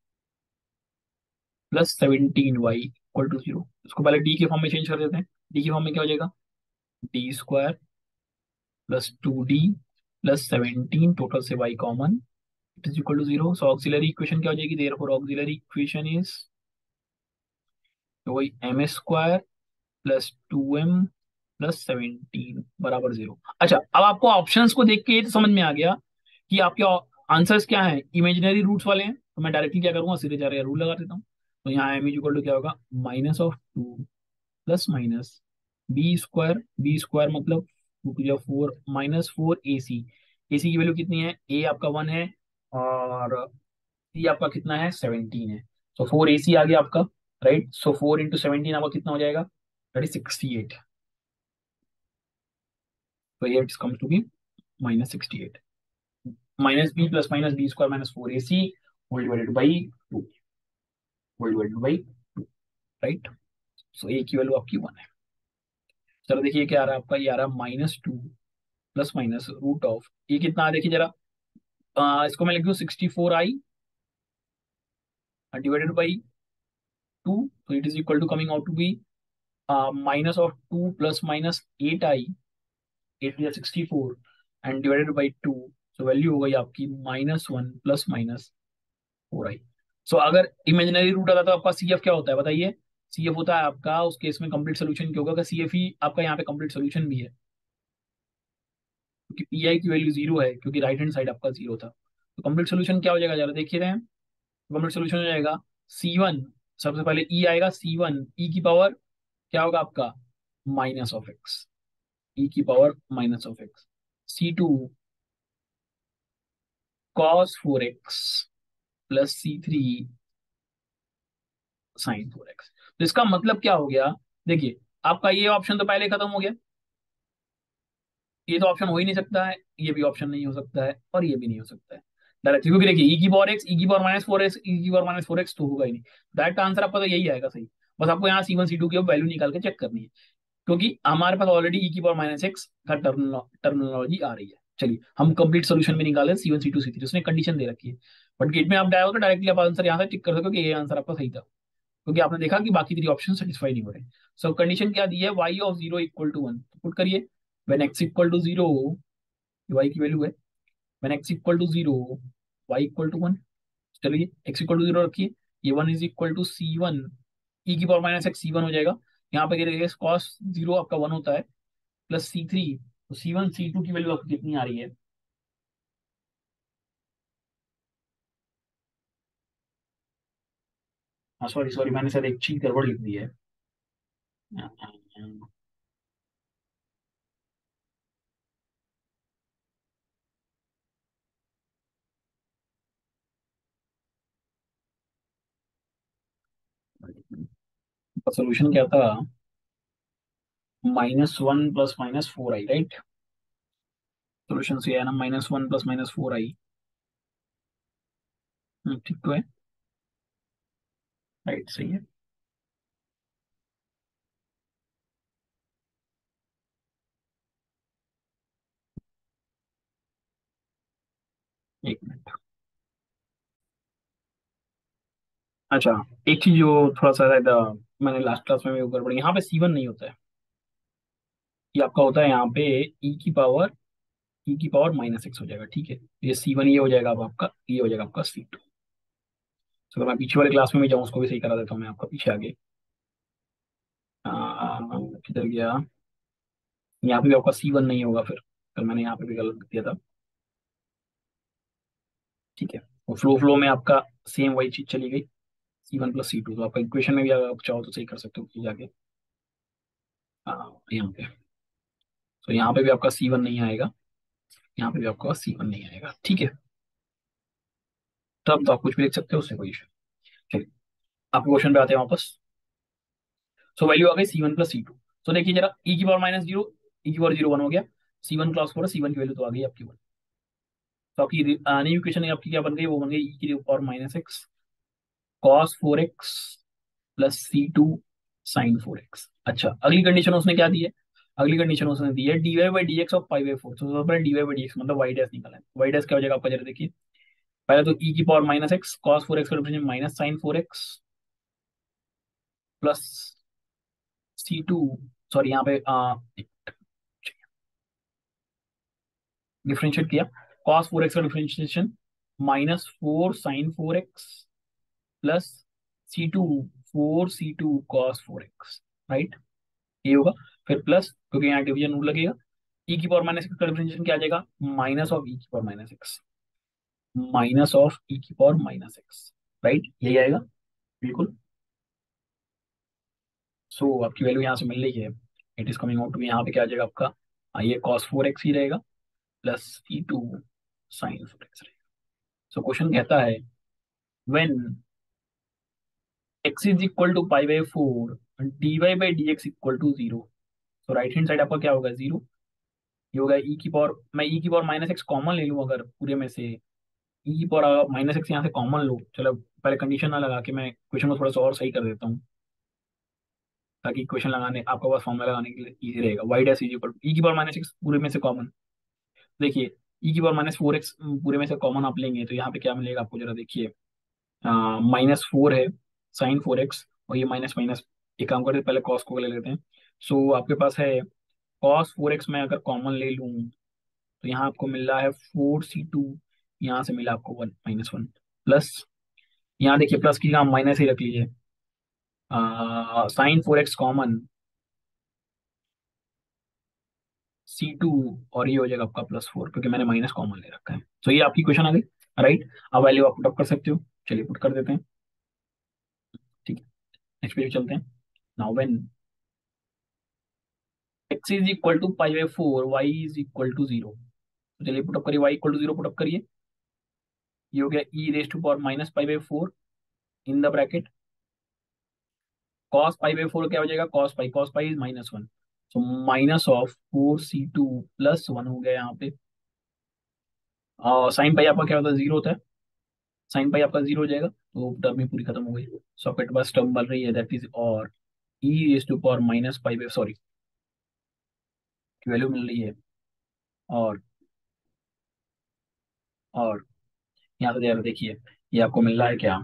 plus seventeen y equal to zero. इसको पहले डी के फॉर्म में चेंज कर देते हैं। डी के फॉर्म में क्या हो जाएगा? D square plus two d plus seventeen, total से y common, it is equal to zero. So auxiliary equation क्या हो जाएगी? देयरफॉर ऑक्सिलरी इक्वेशन इज वही m square plus two M plus seventeen बराबर जीरो। अच्छा, अब आपको ऑप्शंस को देख के ये तो समझ में आ गया कि आपके आंसर्स क्या हैं, इमेजिनरी रूट्स वाले हैं। तो मैं डायरेक्टली क्या करूंगा, सीधे जा रहे रूल लगा देता हूँ। तो यहाँ एम इज इक्वल टू क्या होगा? Minus of two plus minus b square, b square मतलब four minus four a c. A c की वैल्यू कितनी है? ए आपका वन है और सी आपका कितना है? सेवनटीन है। सो फोर ए सी आ गया आपका, right. So four into seventeen आपका कितना हो जाएगा? That is sixty eight. तो ये it's comes to be minus sixty eight. Minus b plus minus b square minus four a c whole divided by two, whole divided by two, right. So a की value आपकी one है। चलो देखिए क्या आ रहा है आपका, ये आ रहा है minus two plus minus root of, ये कितना है देखिए जरा। अ, इसको मैं लिख दूं sixty four i divided by two, तो it is equal to coming out to be minus of two plus minus eight i, eight या sixty four and divided by two. So value हो गई आपकी minus one plus minus four i. So अगर imaginary root आता तो आपका c F क्या होता है बताइए? सी एफ होता है आपका उस केस में कंप्लीट सोल्यूशन क्या होगा, सी एफ ही आपका यहाँ पे कंप्लीट सोल्यूशन भी है, क्योंकि पी आई की वैल्यू जीरो है, क्योंकि राइट हैंड साइड आपका जीरो था। तो कंप्लीट सोल्यूशन क्या हो जाएगा जरा देखिए रहे हैं। कंप्लीट सोल्यूशन हो जाएगा सी वन, सबसे पहले ई आएगा, सी वन ई की पावर क्या होगा आपका माइनस ऑफ एक्स, ई की power minus of x, c two cos four x plus c three sine four x. तो इसका मतलब क्या हो गया, देखिए आपका ये ऑप्शन तो पहले खत्म हो गया, ये तो ऑप्शन हो ही नहीं सकता है, ये भी ऑप्शन नहीं हो सकता है, और ये भी नहीं हो सकता है डायरेक्ट, क्योंकि देखिए ई की पावर एक्स, ई की power minus four x, e की पावर माइनस फोर एक्स तो होगा ही नहीं। डायरेक्ट आंसर आपका तो यही आएगा सही। बस आपको यहाँ सी वन सी टू की वैल्यू निकाल के चेक करनी है, क्योंकि हमारे पास ऑलरेडी ई की पावर माइनस एक्स का टर्मिनोलॉजी आ रही है। चलिए हम कंप्लीट सोल्यूशन में निकाले c one c two c three, उसने कंडीशन दे रखी है, बट गेट में आप डाया हो तो डायरेक्टली आप आंसर यहाँ से टिक कर सको कि ये आंसर आपका सही था, क्योंकि आपने देखा कि बाकी थ्री ऑप्शन सेटिस्फाई नहीं हो रहे। सो कंडीशन क्या दी है, Y of zero equal to one, put करिए। When x equal to zero, y की वैल्यू है, when x equal to zero y equal to one. चलिए एक्स इक्वल टू जीरो रखिए, ये one is equal to C one e की power minus x c one हो जाएगा। यहाँ पे देखिए कॉस जीरो आपका वन होता है, प्लस सी थ्री, तो सी वन सी टू की वैल्यू आपको कितनी आ रही है? हाँ सॉरी सॉरी, मैंने शायद एक चीज गड़बड़ लिख दी है। सोल्यूशन क्या था, minus one plus minus four i, right? Solution से है ना minus one plus minus four i, ठीक तो है, राइट सही है। एक मिनट। अच्छा, एक चीज जो थोड़ा सा शायद अ, मैंने लास्ट क्लास में भी गड़बड़, यहाँ पे सी वन नहीं होता है, ये आपका होता है यहाँ पे ई की पावर, ई की पावर माइनस एक्स हो जाएगा, ठीक है? ये सी वन ये हो जाएगा अब आपका, ये हो जाएगा आपका सी टू। चलो मैं पीछे वाले क्लास में भी जाऊँ, उसको भी सही करा देता हूँ मैं आपका पीछे आगे। अ, किधर गया, यहाँ पे भी आपका सी वन नहीं होगा फिर, कल मैंने यहाँ पे भी गलत दिया था, ठीक है? और फ्लो फ्लो में आपका सेम वही चीज चली गई, सी वन प्लस सी टू, तो आपका इक्वेशन में भी अगर आप चाहो तो सही कर सकते हो पीछे जाके। हाँ यहाँ पे, तो यहाँ पे भी आपका सी वन नहीं आएगा, यहाँ पे भी आपका सी वन नहीं आएगा, ठीक है? तब तो आप कुछ भी लिख सकते हो, उससे कोई इशू। चलिए आप क्वेश्चन पे आते हैं वापस। सो वैल्यू आ गई सी वन प्लस सी टू। तो देखिए जरा ई की पावर माइनस जीरो, ई की पावर जीरो वन हो गया, c one plus four, c one की वैल्यू तो आ गई आपकी वन। तो आपकी नई इक्वेशन आपकी क्या बन गई, वो बन गई ई की power minus x cos four x plus सी टू साइन फोर एक्स। अच्छा अगली कंडीशन उसने क्या दी है, अगली कंडीशन उसने दी है d Y by D x of pi by four. तो सबसे पहले d Y by D x मतलब वाई डैश निकाला है, वाई डैश क्या हो जाएगा आपका जरा देखिए। पहले तो ई की power minus x cos four x का differential minus sine four x plus सी टू, सॉरी यहाँ पे डिफरेंशिएट किया, कॉस फोर एक्स का differentiation minus four sine four x plus सी two, four c two cos four x, right? ये होगा, फिर plus क्योंकि यहाँ डिवीजन रूल लगेगा, ई की पावर माइनस एक्स का डिफरेंशिएशन क्या आ जाएगा, माइनस ऑफ ई की power minus x, minus of e की पावर माइनस एक्स, राइट? यही आएगा बिल्कुल। सो आपकी वैल्यू यहाँ से मिल रही है, it is coming out to यहाँ पे क्या आ जाएगा आपका, हाँ, ये कॉस फोर एक्स ही रहेगा प्लस सी टू साइन फोर एक्स रहेगा। सो क्वेश्चन कहता है when x is equal to pi by four d Y by D x equal to zero, तो राइट हैंड साइड आपका क्या होगा, जीरो। ये होगा ई की पावर, मैं ई की पावर माइनस एक्स कॉमन ले लूँ अगर पूरे में से, ई की पावर माइनस एक्स यहाँ से कॉमन लो, चलो पहले कंडीशन ना लगा के मैं क्वेश्चन को थोड़ा सा और सही कर देता हूँ, ताकि क्वेश्चन लगाने आपका पास फॉर्मूला लगाने के लिए इजी रहेगा। Y dash is equal to e की पावर माइनस एक्स पूरे में से कॉमन, देखिए ई की पावर माइनस फोर एक्स पूरे में से कॉमन आप लेंगे तो यहाँ पे क्या मिलेगा आपको जरा देखिए, माइनस फोर है साइन फोर एक्स, और ये माइनस माइनस, एक काम करते हैं पहले कॉस को ले लेते हैं। सो आपके पास है कॉस फोर एक्स, मैं अगर कॉमन ले लूँ तो यहाँ आपको मिल रहा है फोर सी टू, यहाँ से मिला आपको वन माइनस वन प्लस, यहाँ देखिए प्लस की जगह माइनस ही रख लीजिए, sine four x common c two, और ये हो जाएगा आपका प्लस फोर क्योंकि मैंने माइनस कॉमन ले रखा है। तो ये आपकी क्वेश्चन आ गई, राइट। अब वैल्यू आप पुट अप कर सकते हो, चलिए पुट कर देते हैं। ठीक है, नेक्स्ट पेज चलते हैं। Now when x is equal to pi by four, y is equal to zero, तो चलिए पुट अप करिए, y equal to zero put up करिए। ये हो गया e raise to power minus pi by four in the bracket cos pi by four, क्या हो जाएगा cos pi, cos pi is minus one, so minus of four c two plus one हो गया यहाँ पे। और साइन पाई आपका क्या होता है, जीरो होता है, साइन पाई आपका जीरो हो जाएगा, तो टर्म ही पूरी खत्म हो गई। सो आपके पास टर्म बन रही है दैट इज और e raise to power minus pi by, sorry की वैल्यू मिल रही है, और और यहाँ से जरा देखिए, ये आपको मिल रहा है क्या,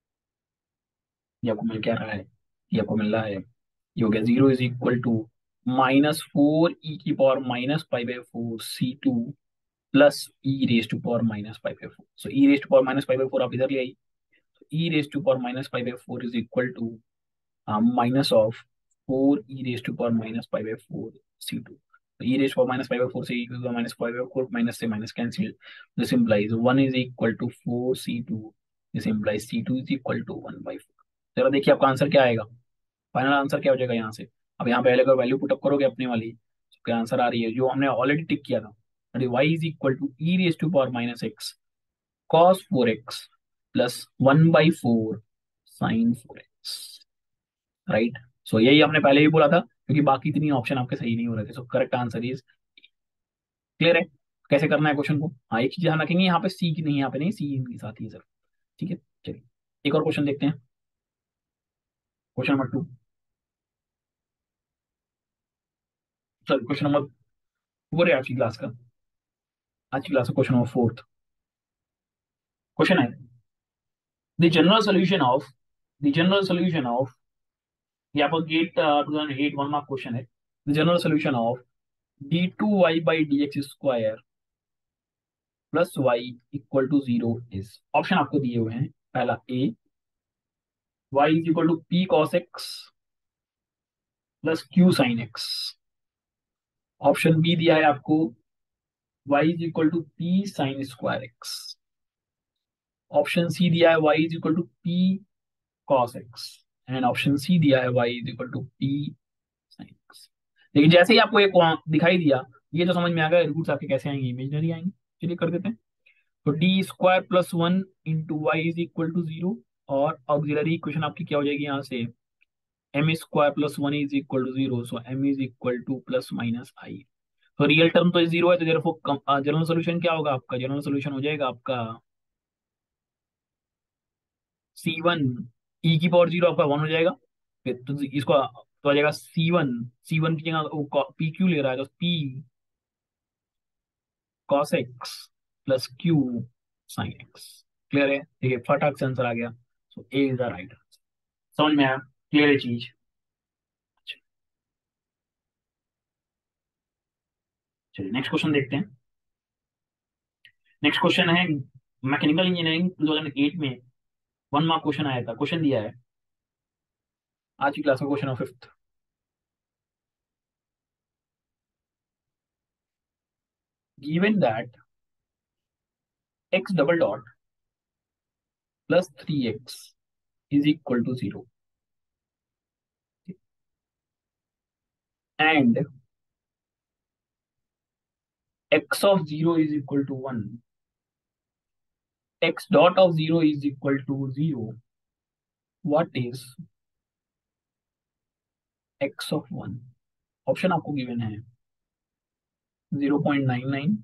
ये आपको मिल क्या रहा है, ये आपको मिल रहा है, ये हो गया zero is equal to minus four e की power minus pi by four c two plus e raise to power minus pi by four. So e raise to power minus pi by four आप इधर ले आई, तो e raise to power minus pi by four is equal to minus of four e raise to power minus pi by four c two. तो e raise power minus pi by four से e minus pi by four, minus से minus cancel, this implies one is equal to four c two, this implies c two is equal to one by four. जरा देखिए आपका answer क्या आएगा, final answer क्या हो जाएगा यहाँ से। अब यहाँ पे अगर वैल्यू पुटअप करोगे अपने वाली, तो क्या आंसर आ रही है जो हमने ऑलरेडी टिक किया था, y is equal to E raise to power minus x cos four x plus one by four sine four x, right. So यही हमने पहले ही बोला था क्योंकि बाकी तीन ऑप्शन आपके सही नहीं हो रहे थे। So correct answer is, clear है कैसे करना है क्वेश्चन को। हाँ एक चीज ध्यान रखेंगे, यहाँ पे सी की नहीं, यहाँ पे नहीं, सी इनके साथ ही है सर। ठीक है, चलिए एक और क्वेश्चन देखते हैं, question number two, sorry question number four है आज की क्लास का, आज की क्लास का क्वेश्चन नंबर फोर्थ। क्वेश्चन है the general solution of, the general solution of, यहाँ पर GATE two thousand eight one mark question है, the general solution of D two Y by D x square plus Y equal to zero is, option आपको दिए हुए हैं, पहला A Y is equal to P cos x plus Q sine X, option B दिया है आपको Y is equal to P sine square X, option C दिया है Y is equal to P cos X, and option C दिया है Y is equal to P sine X. लेकिन जैसे ही आपको एक दिखाई दिया, ये तो समझ में आ गया रूट्स आपके कैसे आएंगे, इमेजनरी आएंगे। चलिए कर देते हैं, तो D square plus one into Y is equal to zero, और ऑक्सिलरी इक्वेशन आपकी क्या हो जाएगी यहाँ से, M square plus one is equal to zero, so M is equal to plus minus I. तो रियल टर्म तो जीरो है, तो देयरफॉर जनरल सोल्यूशन क्या होगा आपका, जनरल सोल्यूशन हो जाएगा आपका सी वन, ई की पावर जीरो आपका वन हो जाएगा, फिर तो इसको तो आ जाएगा सी वन, सी वन की जगह वो पी क्यू ले रहा है, तो P cos x plus Q sine X. Clear है, देखिए फटाक से आंसर आ गया, so A is the right answer. समझ में आया, क्लियर है चीज। चलिए नेक्स्ट क्वेश्चन देखते हैं। नेक्स्ट क्वेश्चन है mechanical engineering two thousand eight में वन मार्क क्वेश्चन आया था, क्वेश्चन दिया है आज की क्लास का question of fifth. Given that X double dot plus three X is equal to zero and x of zero is equal to one, x dot of zero is equal to zero, what is x of one? Option आपको given है zero point nine nine,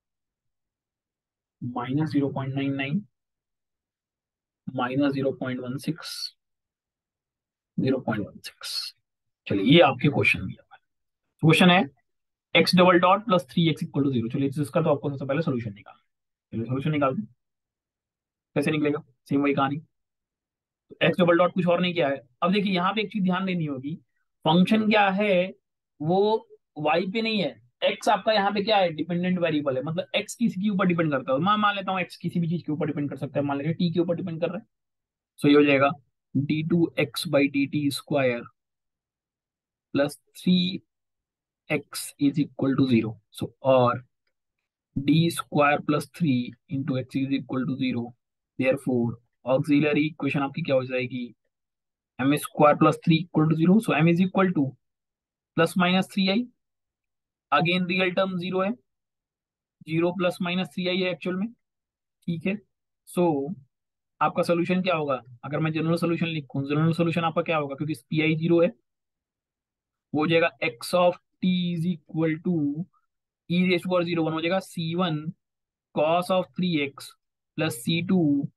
minus zero point nine nine, minus zero point one six, zero point one six. चलिए ये आपके question दिया, question है x double dot plus three X equal to zero. चलिए इसका तो आपको सबसे पहले सोल्यूशन निकालना, चलिए सोल्यूशन निकालते हैं। कैसे निकलेगा, सेम वही कहानी, एक्स डबल डॉट कुछ और नहीं किया है। अब देखिए यहाँ पे एक चीज ध्यान देनी होगी, फंक्शन क्या है, वो वाई पे नहीं है। एक्स आपका यहाँ पे क्या है, डिपेंडेंट वेरिएबल है, मतलब एक्स किसी के ऊपर डिपेंड करता है। मैं मान लेता हूँ एक्स किसी भी चीज के ऊपर डिपेंड कर सकता है, मान लीजिए टी के ऊपर डिपेंड कर रहा है। सो ये हो जाएगा D two x by D T square plus three X is equal to zero. So और D square plus three into X is equal to zero. Therefore auxiliary equation आपकी क्या हो जाएगी, M square plus three equal to zero. So M is equal to plus minus three I, again real term zero है, zero plus minus three I है actual में। ठीक है। So आपका सोल्यूशन क्या होगा, अगर मैं जनरल सोल्यूशन लिखूं, जनरल सोल्यूशन आपका क्या होगा, क्योंकि पी आई जीरो है, वो हो जाएगा X of T is equal to E raise power zero one हो जाएगा सी one cos of three X plus C two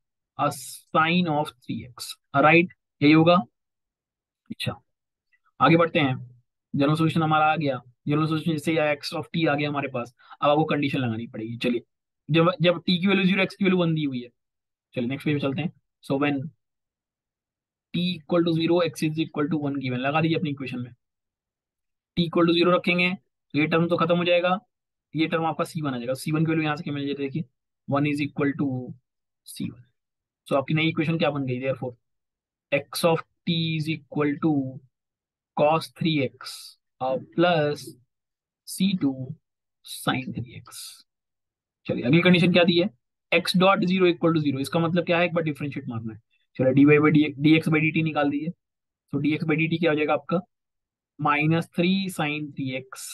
sine of three X. Right, यही होगा। अच्छा, आगे बढ़ते हैं। जनरल सोल्यूशन हमारा आ गया। जनरल सोल्यूशन जैसे एक्स ऑफ टी आ गया हमारे पास, अब आपको कंडीशन लगानी पड़ेगी। चलिए, जब जब टी की वैल्यू जीरो एक्स की वैल्यू वन दी हुई है, चलिए नेक्स्ट पेज पे चलते हैं। So when T equal to zero X is equal to one given, लगा दीजिए अपनी इक्वेशन में। टी इक्वल टू जीरो रखेंगे तो ये टर्म तो खत्म हो जाएगा, ये टर्म आपका सी वन आ जाएगा। सी वन की वैल्यू यहाँ से क्या मिल जाएगी, देखिए one is equal to C one. So आपकी नई इक्वेशन क्या बन गई, therefore X of T is equal to cos three X plus C two sine three X. चलिए अगली कंडीशन क्या दी है, X dot zero equal to zero, इसका मतलब क्या है, एक बार डिफरेंशिएट मारना है। चलो D Y by D D x by D T निकाल दीजिए। तो D x by D T क्या हो जाएगा आपका, minus three sine three X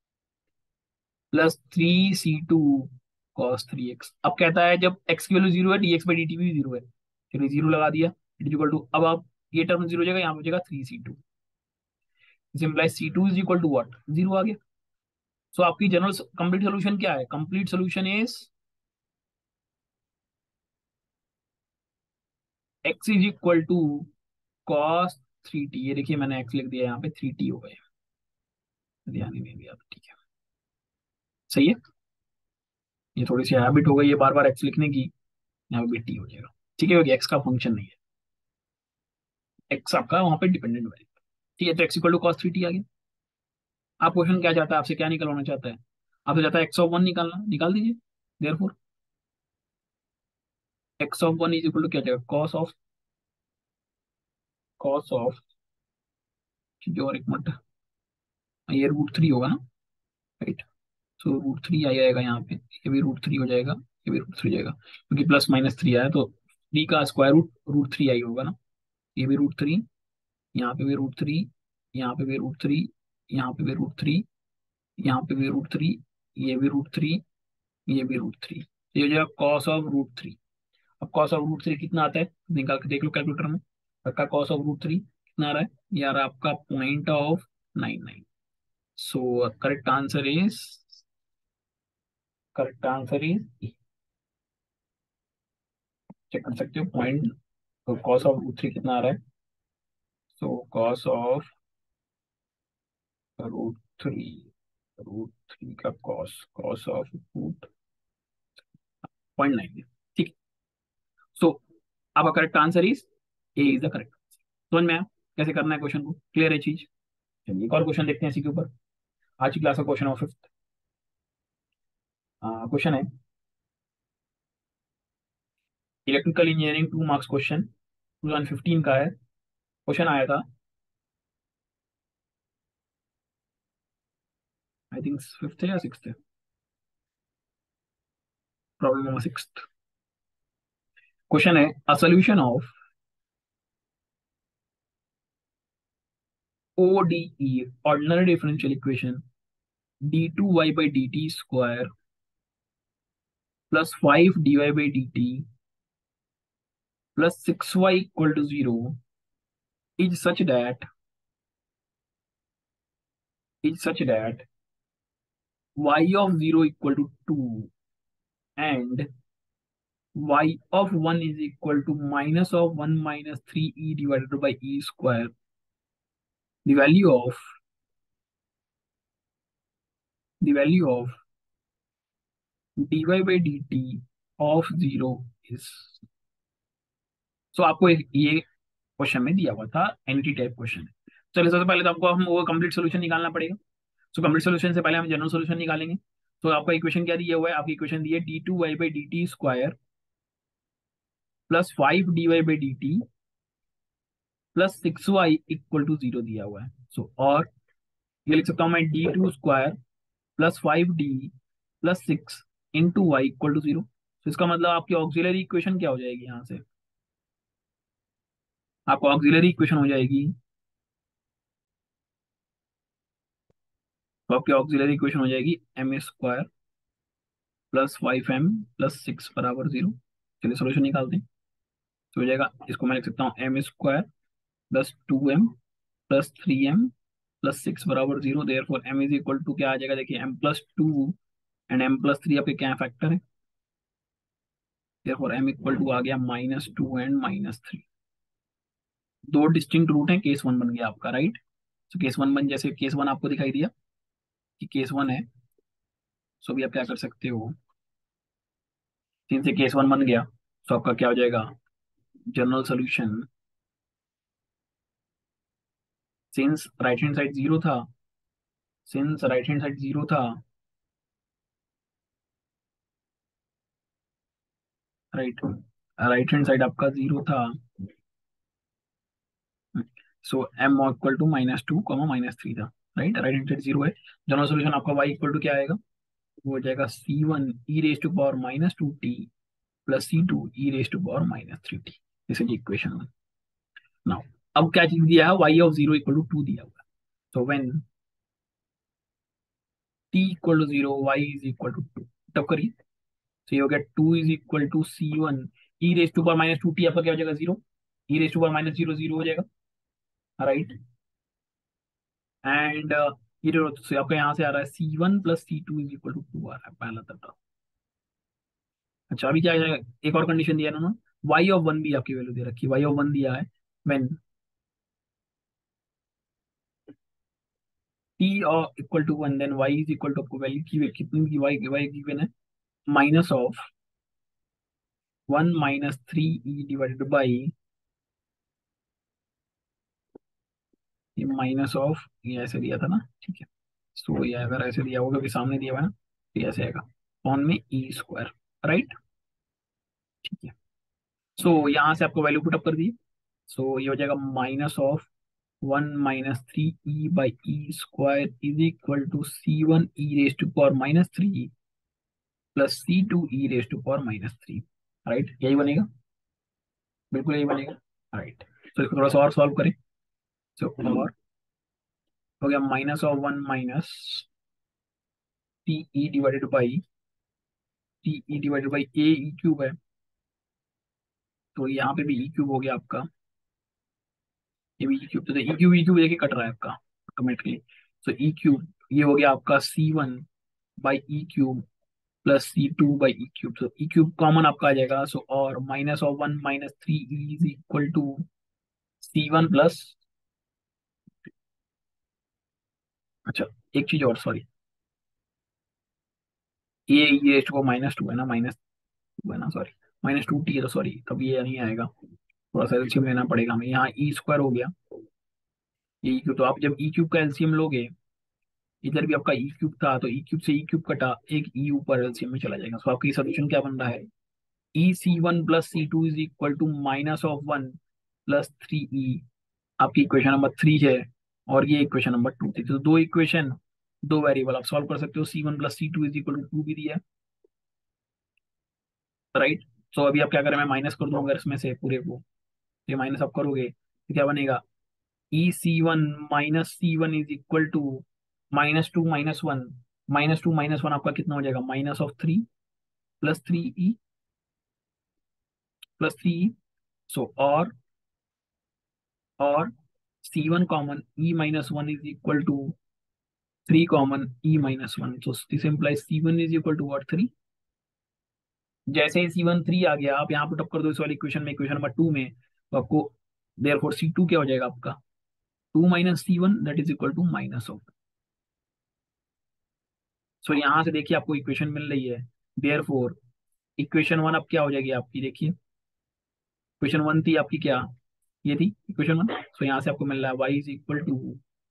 plus three C two cos three x. अब कहता है जब एक्स की वैल्यू जीरो है D x by D T भी जीरो है, चलिए जीरो लगा दिया, इट इज इक्वल टू, अब आप ये टर्म जीरो हो जाएगा, यहाँ पे हो जाएगा three C two, simplify C two is equal to what, zero आ गया। सो आपकी जनरल कंप्लीट सोल्यूशन क्या है, complete solution is X is equal to cos three T. ये देखिए मैंने एक्स लिख दिया, यहाँ पे थ्री टी हो गए, ध्यान ही नहीं दिया, तो ठीक है, सही है। ये थोड़ी सी हैबिट हो गई है बार बार एक्स लिखने की, यहाँ पे टी हो जाएगा। ठीक है, क्योंकि एक्स का फंक्शन नहीं है, एक्स आपका वहां पे डिपेंडेंट वेरिएबल। ठीक है, तो X equal to cos three T आ गया। आप क्वेश्चन क्या चाहता है, आपसे क्या निकलवाना चाहता है, आपसे चाहता है एक्स ऑफ वन निकालना, निकाल दीजिए। Therefore X of one is equal to क्या जाएगा, कॉस ऑफ, कॉस ऑफ जो और एक मिनट, ये रूट थ्री होगा ना, राइट। सो रूट थ्री आ जाएगा यहाँ पे, ये भी रूट थ्री हो जाएगा, ये भी रूट थ्री जाएगा, क्योंकि प्लस माइनस थ्री आया तो थ्री का square root root three I होगा ना। ये भी रूट थ्री, यहाँ पे भी रूट थ्री, यहाँ पे भी रूट थ्री, यहाँ पे भी रूट थ्री, यहाँ पे भी रूट थ्री, ये भी रूट थ्री, ये भी रूट थ्री, ये हो जाएगा कॉस ऑफ रूट थ्री। अब कॉस ऑफ रूट थ्री कितना आता है, निकाल के देख लो कैलकुलेटर में। आपका कॉस ऑफ रूट थ्री कितना आ रहा है, ये आ रहा है आपका point of nine nine. So correct answer is, correct answer is, check कर सकते हो पॉइंट, तो कॉस ऑफ रूट थ्री कितना आ रहा है। So cos of root three, root three का cos, cos of root point nine. ठीक। सो आपका correct answer is A is the correct. समझ में आया कैसे करना है क्वेश्चन को, क्लियर है चीज। चलिए एक और क्वेश्चन देखते हैं इसी के ऊपर। आज की क्लास का क्वेश्चन नंबर फिफ्थ क्वेश्चन है, electrical engineering two marks question, two thousand fifteen का है। क्वेश्चन आया था, आई थिंक फिफ्थ है या सिक्स्थ है, प्रॉब्लम नंबर सिक्स्थ। क्वेश्चन है, a solution of O D E ordinary differential equation d two y by dt square plus five dy by dt plus six y equal to zero is such that, is such that y of zero equal to two and y of one is equal to minus of one minus three e divided by e square. The value of, the value of dy by dt of zero is, so आपको ये question में दिया हुआ था, n t type question है। चलिए सबसे पहले तो आपको हम वो कंप्लीट सोल्यूशन निकालना पड़ेगा। सो कंप्लीट सोल्यूशन से पहले हम जनरल सोल्यूशन निकालेंगे। तो आपका इक्वेशन क्या दिया हुआ है, आपकी इक्वेशन दी है D two Y by D T square plus five D Y by D T plus six Y equal to zero दिया हुआ है। सो और ये लिख सकता हूँ मैं D two square plus five D plus six into Y equal to zero. तो इसका मतलब आपकी ऑक्सिलरी इक्वेशन क्या हो जाएगी, यहाँ से आपको ऑक्सिलरी इक्वेशन हो जाएगी, तो आपकी ऑक्सिलरी इक्वेशन हो जाएगी M square plus five M plus six बराबर जीरो। चलिए सोल्यूशन निकालते हैं। तो हो जाएगा, इसको मैं लिख सकता हूँ M square plus two M plus three M plus six बराबर zero. Therefore M is equal to क्या आ जाएगा, देखिए M plus two and M plus three आपके क्या फैक्टर है, therefore M equal to आ गया minus two and minus three. दो डिस्टिंक्ट रूट है, केस वन बन गया आपका, राइट। तो केस वन बन, जैसे केस वन आपको दिखाई दिया कि केस वन है, सो भी आप क्या कर सकते हो, तीन से केस वन बन गया, तो आपका क्या हो जाएगा, general solution since right hand side zero था, since right hand side zero था, राइट, राइट हैंड साइड आपका जीरो था, so M equal to minus two comma minus three था, right. Right hand side zero है, general solution आपका Y equal to क्या आएगा, वो हो जाएगा सी one E raise to power minus two T plus C two E raise to power minus three T. This is equation one. Now अब क्या चीज दिया है, Y of zero equal to two दिया हुआ है। So when T equal to zero Y is equal to two, तब करिए। तो ये हो गया two is equal to C one E raise to power minus two T, आपका क्या हो जाएगा zero, E raise to power minus zero zero हो जाएगा, राइट। एंड ये जो so आपका यहाँ से आ रहा है सी one plus C two is equal to two आ रहा है पहला तब। अच्छा अभी क्या आ जाएगा, एक और कंडीशन दिया है ना, वाई ऑफ वन भी आपकी वैल्यू दे रखी है, वाई ऑफ वन दिया है व्हेन टी और equal to one, then Y is equal to, आपको वैल्यू की कितनी की, वाई वाई गिवन है minus of one minus three E divided by, ये माइनस ऑफ, ये ऐसे दिया था ना, ठीक है। सो ये अगर ऐसे दिया होगा, कि सामने दिया हुआ है ना, तो ये ऐसे आएगा ऑन में ई स्क्वायर, राइट, ठीक है। सो यहाँ से आपको वैल्यू पुटअप कर दी, सो ये हो जाएगा minus of one minus three E by E square is equal to C one E raise to power minus three plus C two E raise to power minus three, right, यही बनेगा, बिल्कुल यही बनेगा, right. तो इसको थोड़ा सा और सॉल्व करें। सो और हो गया minus of one minus T E divided by T E divided by A E cube है, तो यहाँ पे भी ई क्यूब हो गया आपका, ये भी ई क्यूब, तो ई क्यूब ई क्यूब देखिए कट रहा है आपका ऑटोमेटिकली। सो ई क्यूब ये हो गया आपका सी one by E cube plus C two by E cube, तो ई क्यूब कॉमन आपका आ जाएगा। सो और minus of one minus three is equal to C one plus, अच्छा एक चीज और, सॉरी, ये ये को माइनस टू है ना, माइनस टू है ना, सॉरी, माइनस टू टी है, तो सॉरी तब ये नहीं आएगा, थोड़ा सा एलसीएम लेना पड़ेगा हमें, यहाँ ई स्क्वायर हो गया, ये ई क्यूब, तो आप जब ई क्यूब का एलसीएम लोगे, इधर भी आपका ई क्यूब था, तो ई क्यूब से ई क्यूब कटा, एक ई ऊपर एलसीएम में चला जाएगा। तो आपकी सोल्यूशन क्या बन रहा है, E C one plus C two is equal to minus of one plus three E, आपकी इक्वेशन नंबर थ्री है, और ये इक्वेशन नंबर टू थी। तो दो इक्वेशन, दो वेरिएबल आप सॉल्व कर सकते हो, C one plus C two is equal to two भी दिया है, राइट। सो अभी आप क्या करें, मैं माइनस कर दूंगा इसमें से पूरे को, ये माइनस आप करोगे तो क्या बनेगा, e C one minus c one is equal to minus two minus one, minus two minus one आपका कितना हो जाएगा, minus of three plus three e plus three e. So और और c one common e minus one is equal to three common e minus one, तो this implies c one is equal to what, three. जैसे ही सी one three आ गया, आप यहाँ put up कर दो इस वाली इक्वेशन में, इक्वेशन नंबर टू में, तो आपको देयरफॉर सी टू क्या हो जाएगा आपका, two minus c one that is equal to minus of. So यहाँ से देखिए आपको इक्वेशन मिल रही है, देयरफॉर इक्वेशन वन अब क्या हो जाएगी आपकी, देखिए इक्वेशन वन थी आपकी क्या, ये थी इक्वेशन वन। सो यहाँ से आपको मिल रहा है Y is equal to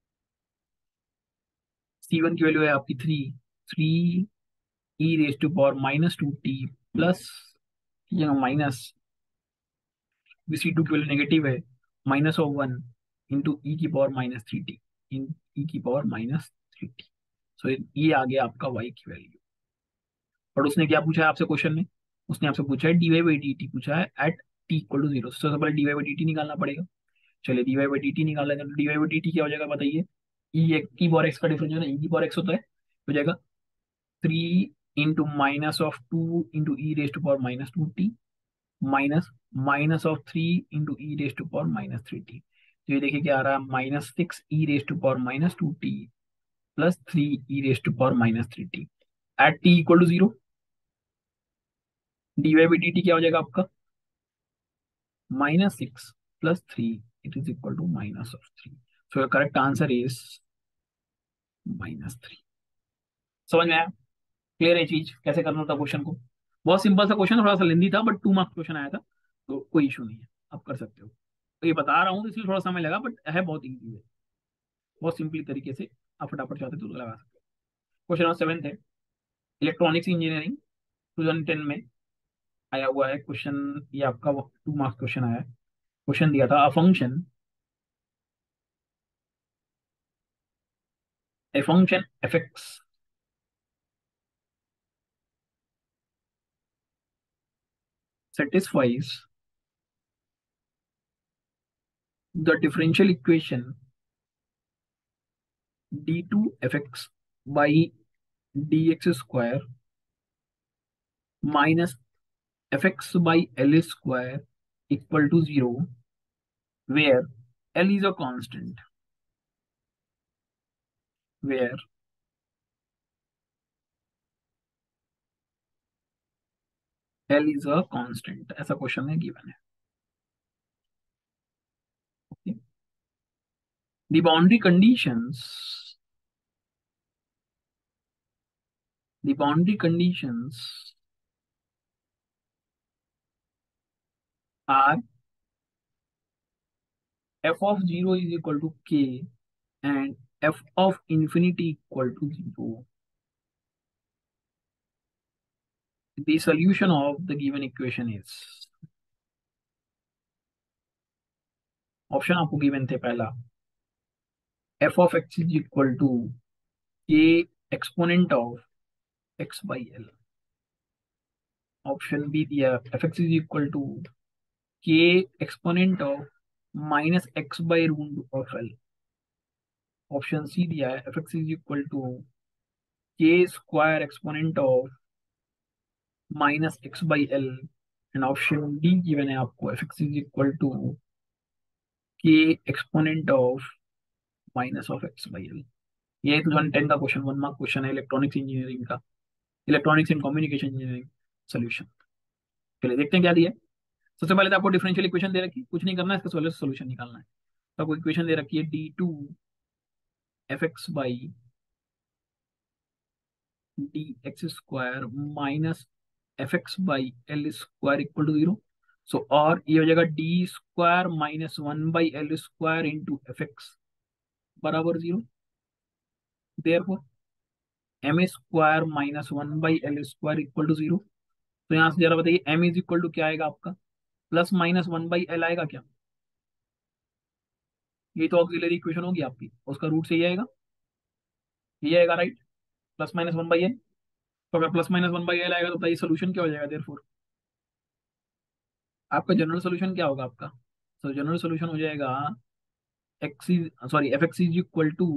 C one की वैल्यू है आपकी three, three e raise to power minus two T plus minus c two की वैल्यू नेगेटिव है, minus of one into e की power minus three t, in e की power minus three t. So ये आ गया आपका Y की value. और उसने क्या पूछा है आपसे क्वेश्चन में, उसने आपसे पूछा है डीवाई बाई डी टी पूछा है at t equal to zero. सबसे पहले डीवाई बाई डी टी निकालना पड़ेगा। चलिए डीवाई बाई डी टी निकाल लेंगे। तो डीवाई बाई डी टी क्या हो जाएगा बताइए। ई एक की पावर एक्स का डिफरेंस जो है ना, ई की पावर एक्स होता है, हो जाएगा three into minus of two into e raise to power minus two t minus minus of three into e raise to power minus three t. तो ये देखिए क्या आ रहा है, minus six e raise to power minus two T plus three e raise to power minus three t at t equal to zero. D y by D T क्या हो जाएगा आपका, minus six plus three, it is equal to minus of three. So correct answer is minus three. समझ में आया, clear है चीज कैसे करना था क्वेश्चन को। बहुत सिंपल सा क्वेश्चन, थोड़ा सा लेंदी था बट टू मार्क्स क्वेश्चन आया था, तो कोई इशू नहीं है, आप कर सकते हो। तो ये बता रहा हूँ तो इसलिए थोड़ा समय लगा, बट है बहुत ईजी है, बहुत सिंपली तरीके से आप फटाफट चाहते तो लगा सकते हो। क्वेश्चन नंबर सेवन है, electronics engineering two thousand ten में आया हुआ है क्वेश्चन। ये आपका टू मार्क्स क्वेश्चन आया है। क्वेश्चन दिया था, a function a function f x satisfies the differential equation d two f x by dx square minus fx by l square equal to zero, where l is a constant, where l is a constant। ऐसा question में given है। okay? The boundary conditions, the boundary conditions are f of zero is equal to k and f of infinity equal to zero। The solution of the given equation is, option आपको given थे पहला, f of x is equal to k exponent of x by l। Option B दिया fx is equal to k exponent of minus x by root of l। Option C दिया है fx is equal to k square exponent of minus x by l। And option D given है आपको fx is equal to k exponent of minus of x by l। ये two thousand ten का question, one mark question है electronics engineering का, electronics and communication engineering solution. चलिए देखते हैं क्या दिया है। सबसे पहले तो आपको डिफरेंशियल इक्वेशन दे रखी है, कुछ नहीं करना है, इसका सोल्यूशन निकालना है। तो आपको इक्वेशन दे रखी है D two f x by D x square minus f x by l square equal to zero. So और ये हो जाएगा d square minus one by l square into f x बराबर zero. Therefore m square minus one by l square equal to zero. तो यहाँ से जरा बताइए एम इज इक्वल टू क्या आएगा आपका, plus minus one by l आएगा क्या। ये तो ऑक्सिलरी इक्वेशन होगी आपकी, उसका रूट से ही आएगा, ये आएगा right, plus minus one by l. तो अगर plus minus one by l आएगा तो बताइए सोल्यूशन क्या हो जाएगा। देयरफॉर आपका जनरल सोल्यूशन क्या होगा आपका, तो जनरल सोल्यूशन हो जाएगा x is sorry f x is equal to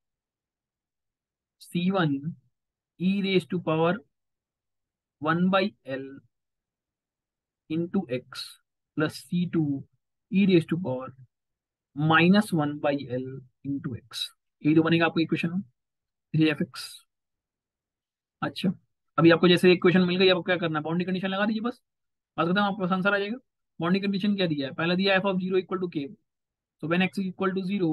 C one e raise to power one by l into x plus C two e raise to power minus one by l into x. यही तो बनेगा आपको equation F x. अच्छा, अभी आपको जैसे equation मिल गई, आपको क्या करना है, बाउंड्री कंडीशन लगा दीजिए बस, बात खत्म, आपको पास आंसर आ जाएगा। बाउंड्री कंडीशन क्या दिया है, पहला दिया f of zero equal to k. तो when x equal to zero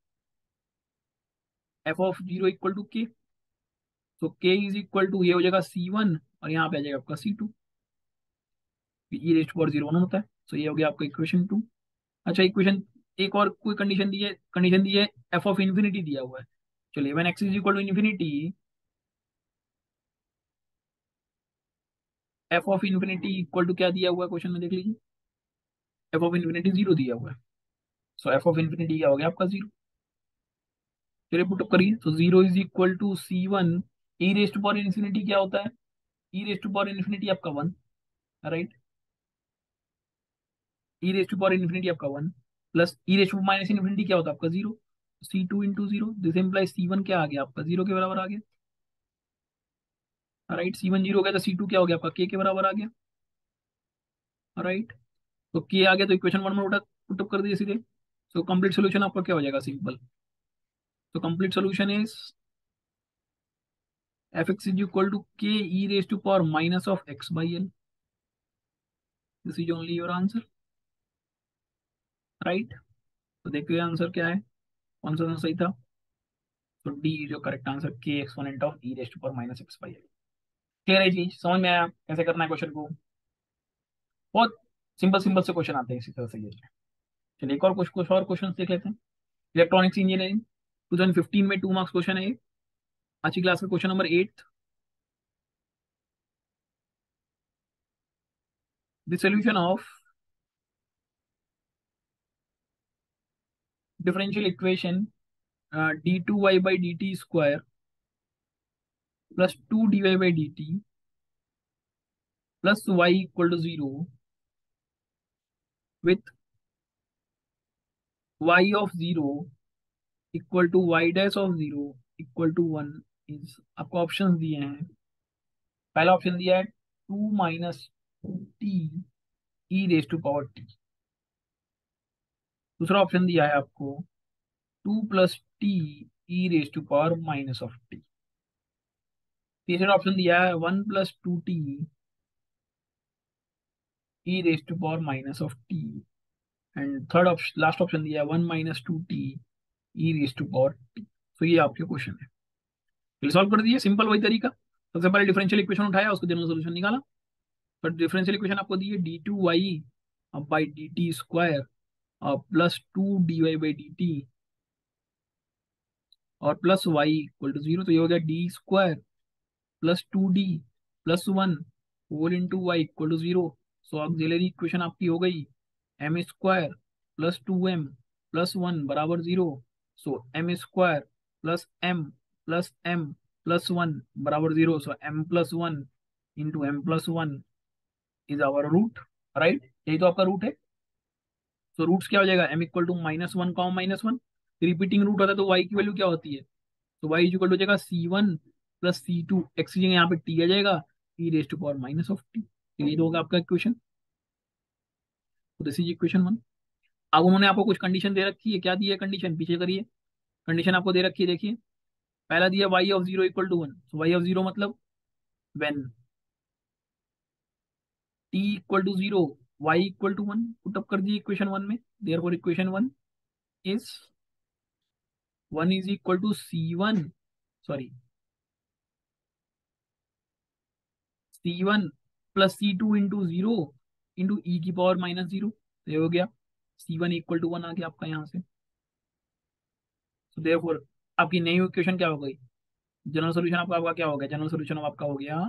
f of zero equal to k, तो के इज इक्वल टू ये हो जाएगा सी वन और यहाँ पे आ जाएगा आपका सी two. E raised power zero one होता है। तो ये हो गया आपका इक्वेशन टू। अच्छा इक्वेशन, एक और कोई कंडीशन दी है, कंडीशन दी है एफ ऑफ इन्फिनिटी दिया हुआ है। चलिए when x is equal to infinity, f of infinity equal to क्या दिया हुआ है क्वेश्चन में, देख लीजिए। एफ ऑफ इन्फिनिटी जीरो दिया हुआ है। सो एफ ऑफ इन्फिनिटी क्या हो गया आपका, जीरो। चलिए पुट अप करिए, तो zero is equal to C one. E raised to power infinity क्या होता है, e raised to power infinity आपका one, right. E raised to power infinity आपका one, plus e raised to minus infinity क्या होता है आपका zero. C two into zero, this implies c one क्या आ गया आपका, जीरो के बराबर आ गया, राइट। सी वन जीरो हो गया तो सी टू क्या हो गया आपका, के के बराबर आ गया, राइट। तो के आ गया तो इक्वेशन वन में उठा पुटअप कर दिए सीधे। सो कंप्लीट सोल्यूशन आपका क्या हो जाएगा, सिंपल। तो complete solution is f x is equal to k e raise to power minus of x by l. This is only your answer, right. तो देखिए आंसर क्या है, कौन सा आंसर सही था। तो D is your correct answer, k exponent of e raise to power minus x by l. Clear है चीज, समझ में आया कैसे करना है क्वेश्चन को। बहुत सिंपल सिंपल से क्वेश्चन आते हैं इसी तरह से ये। चलिए एक और कुछ कुछ और क्वेश्चन देख लेते हैं। इलेक्ट्रॉनिक्स इंजीनियरिंग ट्वेंटी फिफ्टीन में टू मार्क्स क्वेश्चन है ये। आज की क्लास का question number eight. The solution of differential equation d two Y by D T square plus two d Y by D T plus Y equal to zero with y of zero equal to y dash of zero equal to one is, आपको options दिए हैं। पहला option दिया है two minus T e raise to power t. दूसरा option दिया है आपको two plus t e raise to power minus of t. तीसरा ऑप्शन दिया है one plus two t e raise to power minus of t. And third option, last option दिया है one minus two t e raise to power t. तो ये आपके question है, फिर सॉल्व कर दिए, सिंपल वही तरीका। सबसे पहले डिफरेंशियल इक्वेशन उठाया, उसको जनरल सोल्यूशन निकाला। तो डिफरेंशियल इक्वेशन आपको दी है D two Y by D T square और plus two d Y by D t और plus Y equal to zero. तो ये हो गया d square plus two d plus one whole into Y equal to zero. So auxiliary equation आपकी हो गई m square plus two M plus one बराबर zero. So m square plus m plus m plus one बराबर zero. So M plus one into m plus one is our root, right. यही तो आपका root है। सो roots क्या हो जाएगा, m equal to minus one comma minus one. Repeating root होता है तो वाई की वैल्यू क्या होती है, तो वाई इज इक्वल टू हो जाएगा सी वन प्लस सी टू, एक्स की जगह यहाँ पे टी आ जाएगा, e raise to power minus of t. ये तो होगा आपका इक्वेशन। तो दिस इज इक्वेशन वन। अब उन्होंने आपको कुछ कंडीशन दे रखी है, क्या दी है कंडीशन, पीछे करिए। कंडीशन आपको दे रखी है, देखिए। पहला दिया y of zero equal to one. Y of zero मतलब when t equal to zero y equal to one, put up कर दिए इक्वेशन वन में। Therefore equation one is one is equal to C one, sorry c one plus C two into zero into e की power minus zero. ये हो गया c one equal to one आ गया आपका यहाँ से। तो देयरफॉर आपकी नई इक्वेशन क्या हो गई, जनरल सोल्यूशन आपका आपका क्या हो गया, जनरल सोल्यूशन आपका हो गया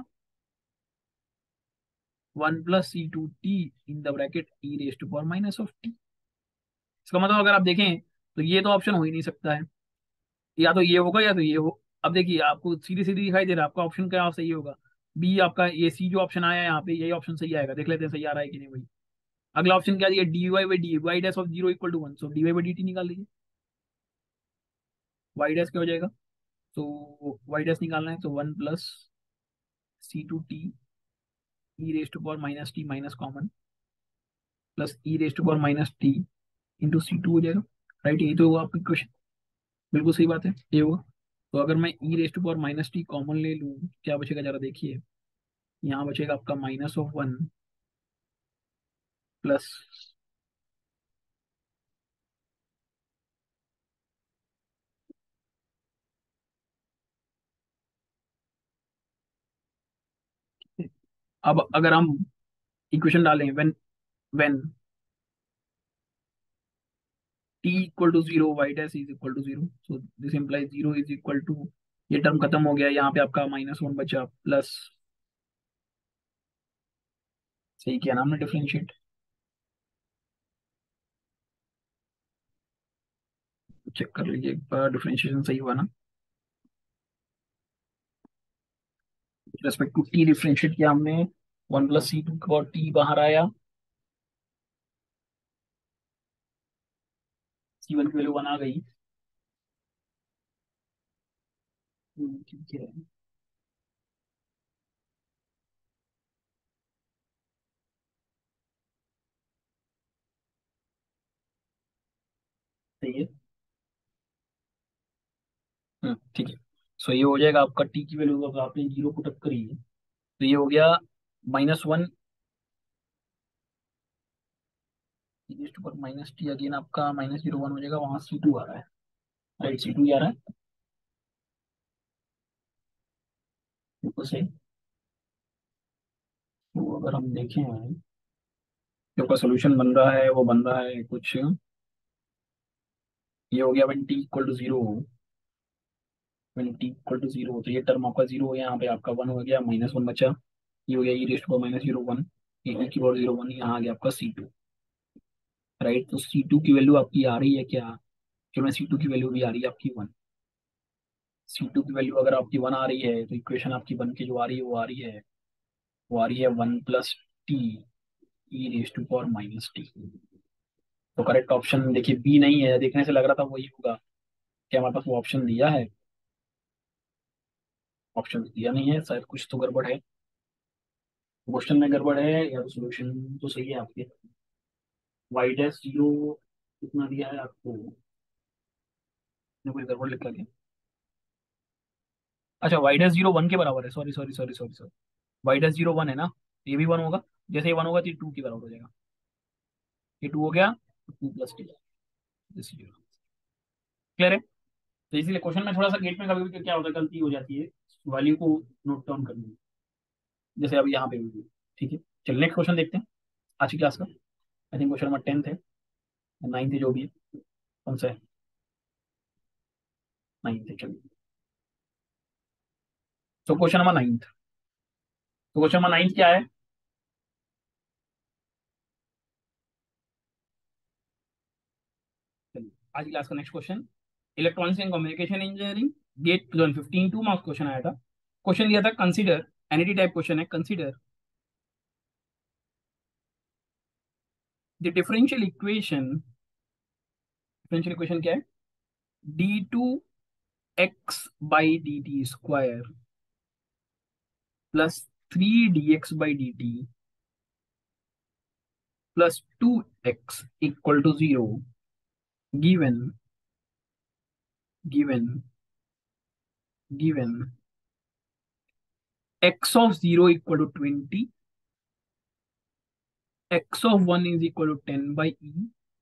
one plus C two t in the bracket e raise to power minus of t. इसका मतलब अगर आप देखें तो ये तो ऑप्शन हो ही नहीं सकता है, या तो ये होगा या तो ये हो। अब देखिए आपको सीधी सीधी दिखाई दे रहा है, आपका ऑप्शन क्या सही होगा, बी आपका, ये सी जो ऑप्शन आया है यहाँ पे यही ऑप्शन सही आएगा। देख लेते हैं सही आ रहा है कि नहीं भाई। अगला ऑप्शन क्या दिया, d Y by d y dash of zero equal to one. So d Y by D T निकाल लीजिए, वाई डैश क्या हो जाएगा। तो वाई डैश निकालना है तो one plus C two t e raise to power minus t minus common plus e raise to power minus t into c two हो जाएगा, राइट। यही तो होगा आपका क्वेश्चन, बिल्कुल सही बात है, ये होगा। तो अगर मैं e raise to power minus t common ले लूँ क्या बचेगा जरा देखिए। यहाँ बचेगा आपका माइनस ऑफ वन प्लस, अब अगर हम इक्वेशन डालें, when when T equal to zero, y dash is equal to zero, so this implies zero is equal to, ये टर्म खत्म हो गया, यहाँ पे आपका माइनस वन बचा प्लस, सही किया ना हमने डिफरेंशिएट, चेक कर लीजिए एक बार डिफरेंशिएशन सही हुआ ना। रेस्पेक्ट टू टी डिफरेंशिएट किया हमने, वन प्लस सी टू और टी बाहर आया, सी वन की वैल्यू वन आ गई। हम्म, ठीक है। सही है। हम्म, ठीक है। सो ये हो जाएगा आपका टी की वैल्यू, अगर आपने जीरो पुटअप करी है तो ये हो गया माइनस वन, पर माइनस टी अगेन आपका माइनस जीरो वन हो जाएगा, वहां सी टू आ रहा है, राइट, सी टू आ रहा है, बिल्कुल सही। तो अगर हम देखें जो का सोल्यूशन बन रहा है वो बन रहा है कुछ, ये हो गया one t equal to zero, one t equal to zero, तो ये टर्म आपका जीरो हो, यहाँ पे आपका वन हो गया, माइनस वन बचा, ये हो गया ई रेस्ट पर माइनस जीरो वन, ये की पावर जीरो वन, यहाँ आ गया आपका सी टू, राइट। तो सी टू की वैल्यू आपकी आ रही है क्या, जो मैं सी टू की वैल्यू भी आ रही है आपकी वन, सी टू की वैल्यू अगर आपकी वन आ रही है तो इक्वेशन आपकी बन के जो आ रही है वो आ रही है, वो आ रही है one plus t e raise to power minus t. तो करेक्ट ऑप्शन देखिए बी नहीं है, देखने से लग रहा था वही होगा, क्या हमारे पास वो ऑप्शन दिया है, ऑप्शन दिया नहीं है, शायद कुछ तो गड़बड़ है, क्वेश्चन में गड़बड़ है या सोल्यूशन तो सही है आपके। वाई डैश जीरो कितना दिया है आपको, ने कोई गड़बड़ लिखा गया, अच्छा वाई डैश जीरो वन के बराबर है, sorry sorry sorry sorry sorry, y dash zero one है ना, ये भी वन होगा, जैसे ये वन होगा तो ये टू के बराबर हो जाएगा, ये टू हो गया, two plus t, zero, clear है। तो इसीलिए क्वेश्चन में थोड़ा सा गेट में कभी कभी क्या होता है, गलती हो जाती है वैल्यू को नोट डाउन करने में, जैसे अभी यहाँ पे हुई है। ठीक है, चलिए नेक्स्ट क्वेश्चन देखते हैं आज की क्लास का, I think question number tenth है, नाइन्थ है जो भी है, कौन सा है, नाइन्थ है, चलिए। तो क्वेश्चन नंबर नाइन्थ, तो क्वेश्चन नंबर नाइन्थ क्या है, चलिए आज की क्लास का next question, electronics and communication engineering, date two thousand fifteen, two marks question आया था, क्वेश्चन दिया था कंसीडर, एनईटी टाइप क्वेश्चन है, consider the differential equation, differential equation क्या है, D two x by D T square plus three d x by D T plus two x equal to zero, given given given x of zero equal to twenty, x of one is equal to ten by e,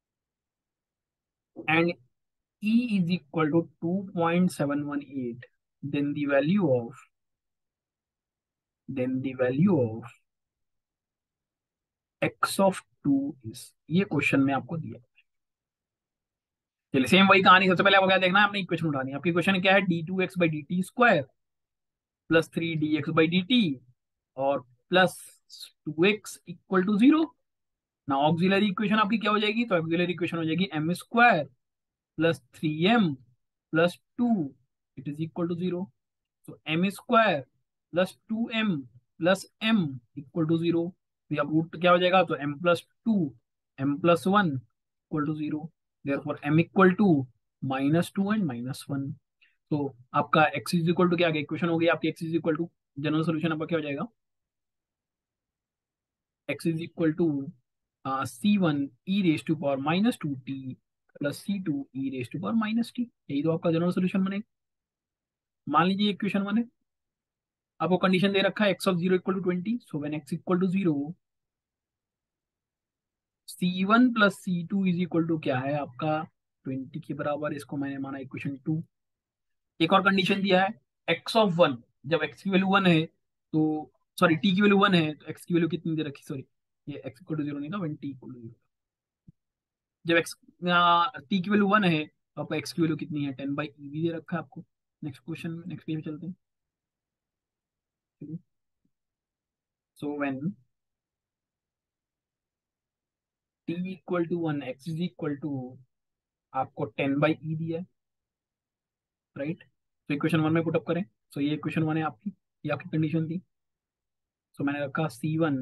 and e is equal to two point seven one eight, then the value of then the value of x of two is, ये question में आपको दिया। चलिए same वही कहानी, सबसे पहले आपको क्या देखना है, आपने इक्वेशन उठानी है, आपकी इक्वेशन क्या है, D two x by D T square plus three d x by D t और plus two x equal to zero. ना ऑक्सिलरी इक्वेशन आपकी क्या हो जाएगी, तो ऑक्सिलरी इक्वेशन हो जाएगी M square plus three M plus two, it is equal to zero. तो m square plus two M plus m equal to zero, तो अब रूट क्या हो जाएगा, तो m plus two M plus one equal to zero, therefore m equal to minus two and minus one. तो आपका x is equal to क्या आ गया, इक्वेशन हो गई आपकी x is equal to, general solution आपका क्या हो जाएगा, x is equal to C one E raise to power minus two T plus C two E raise to power minus t, यही तो आपका जनरल सोल्यूशन बनेगा। मान लीजिए इक्वेशन वन है, आपको कंडीशन दे रखा है x of zero equal to twenty, so when x equal to zero c one plus C two is equal to क्या है आपका ट्वेंटी के बराबर, इसको मैंने माना इक्वेशन टू। एक और कंडीशन दिया है एक्स ऑफ वन, जब एक्स की वैल्यू वन है तो, सॉरी टी की वैल्यू वन है तो एक्स की वैल्यू कितनी दे रखी, सॉरी ये एक्स इक्वल टू जीरो नहीं था, one t equal to zero, जब एक्स टी की वैल्यू वन है तो आपका एक्स की वैल्यू कितनी है, टेन बाई ई भी दे रखा है आपको। नेक्स्ट क्वेश्चन में, नेक्स्ट पेज में चलते हैं। So when T equal to one, x is equal to, आपको टेन बाई ई दिया है, राइट। तो इक्वेशन वन में पुटअप करें। सो ये इक्वेशन वन है आपकी, ये आपकी कंडीशन थी। सो मैंने रखा c one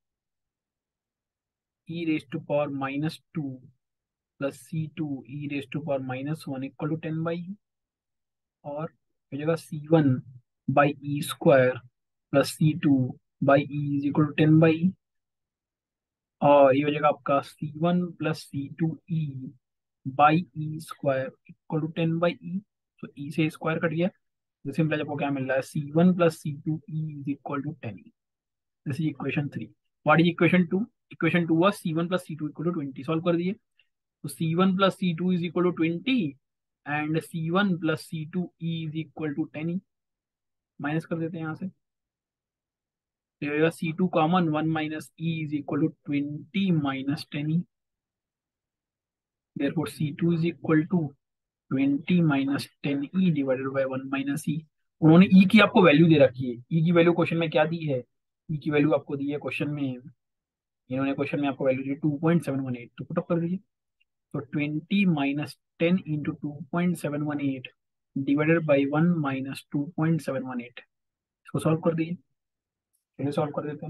E raise to power minus two plus C two E raise to power minus one equal to ten by, और हो जाएगा सी one by E square plus C two by e is equal to ten by, और ये हो जाएगा आपका सी one plus C two e by E square equal to ten by e. तो e से स्क्वायर कट गया, तो सिंपल आपको क्या मिल रहा है, सी one plus C two e is equal to ten. This is equation three. What is equation two? Equation two was c one plus C two equal to twenty. Solve कर दिए। तो c one plus C two is equal to twenty and c one plus C two e is equal to ten. Minus कर देते हैं यहाँ से, तो ये होगा c two common, one minus e is equal to twenty minus ten. Therefore C two is equal to twenty minus ten e divided by one minus e. उन्होंने e की आपको वैल्यू दे रखी है। ई की वैल्यू क्वेश्चन में क्या दी है? ई की वैल्यू आपको दी है क्वेश्चन में, इन्होंने क्वेश्चन में आपको वैल्यू दी two point seven one eight, तो पुटअप कर दीजिए। तो twenty minus ten into two point seven one eight divided by one minus two point seven one eight, इसको सॉल्व कर दीजिए। चलिए सॉल्व कर देते हैं।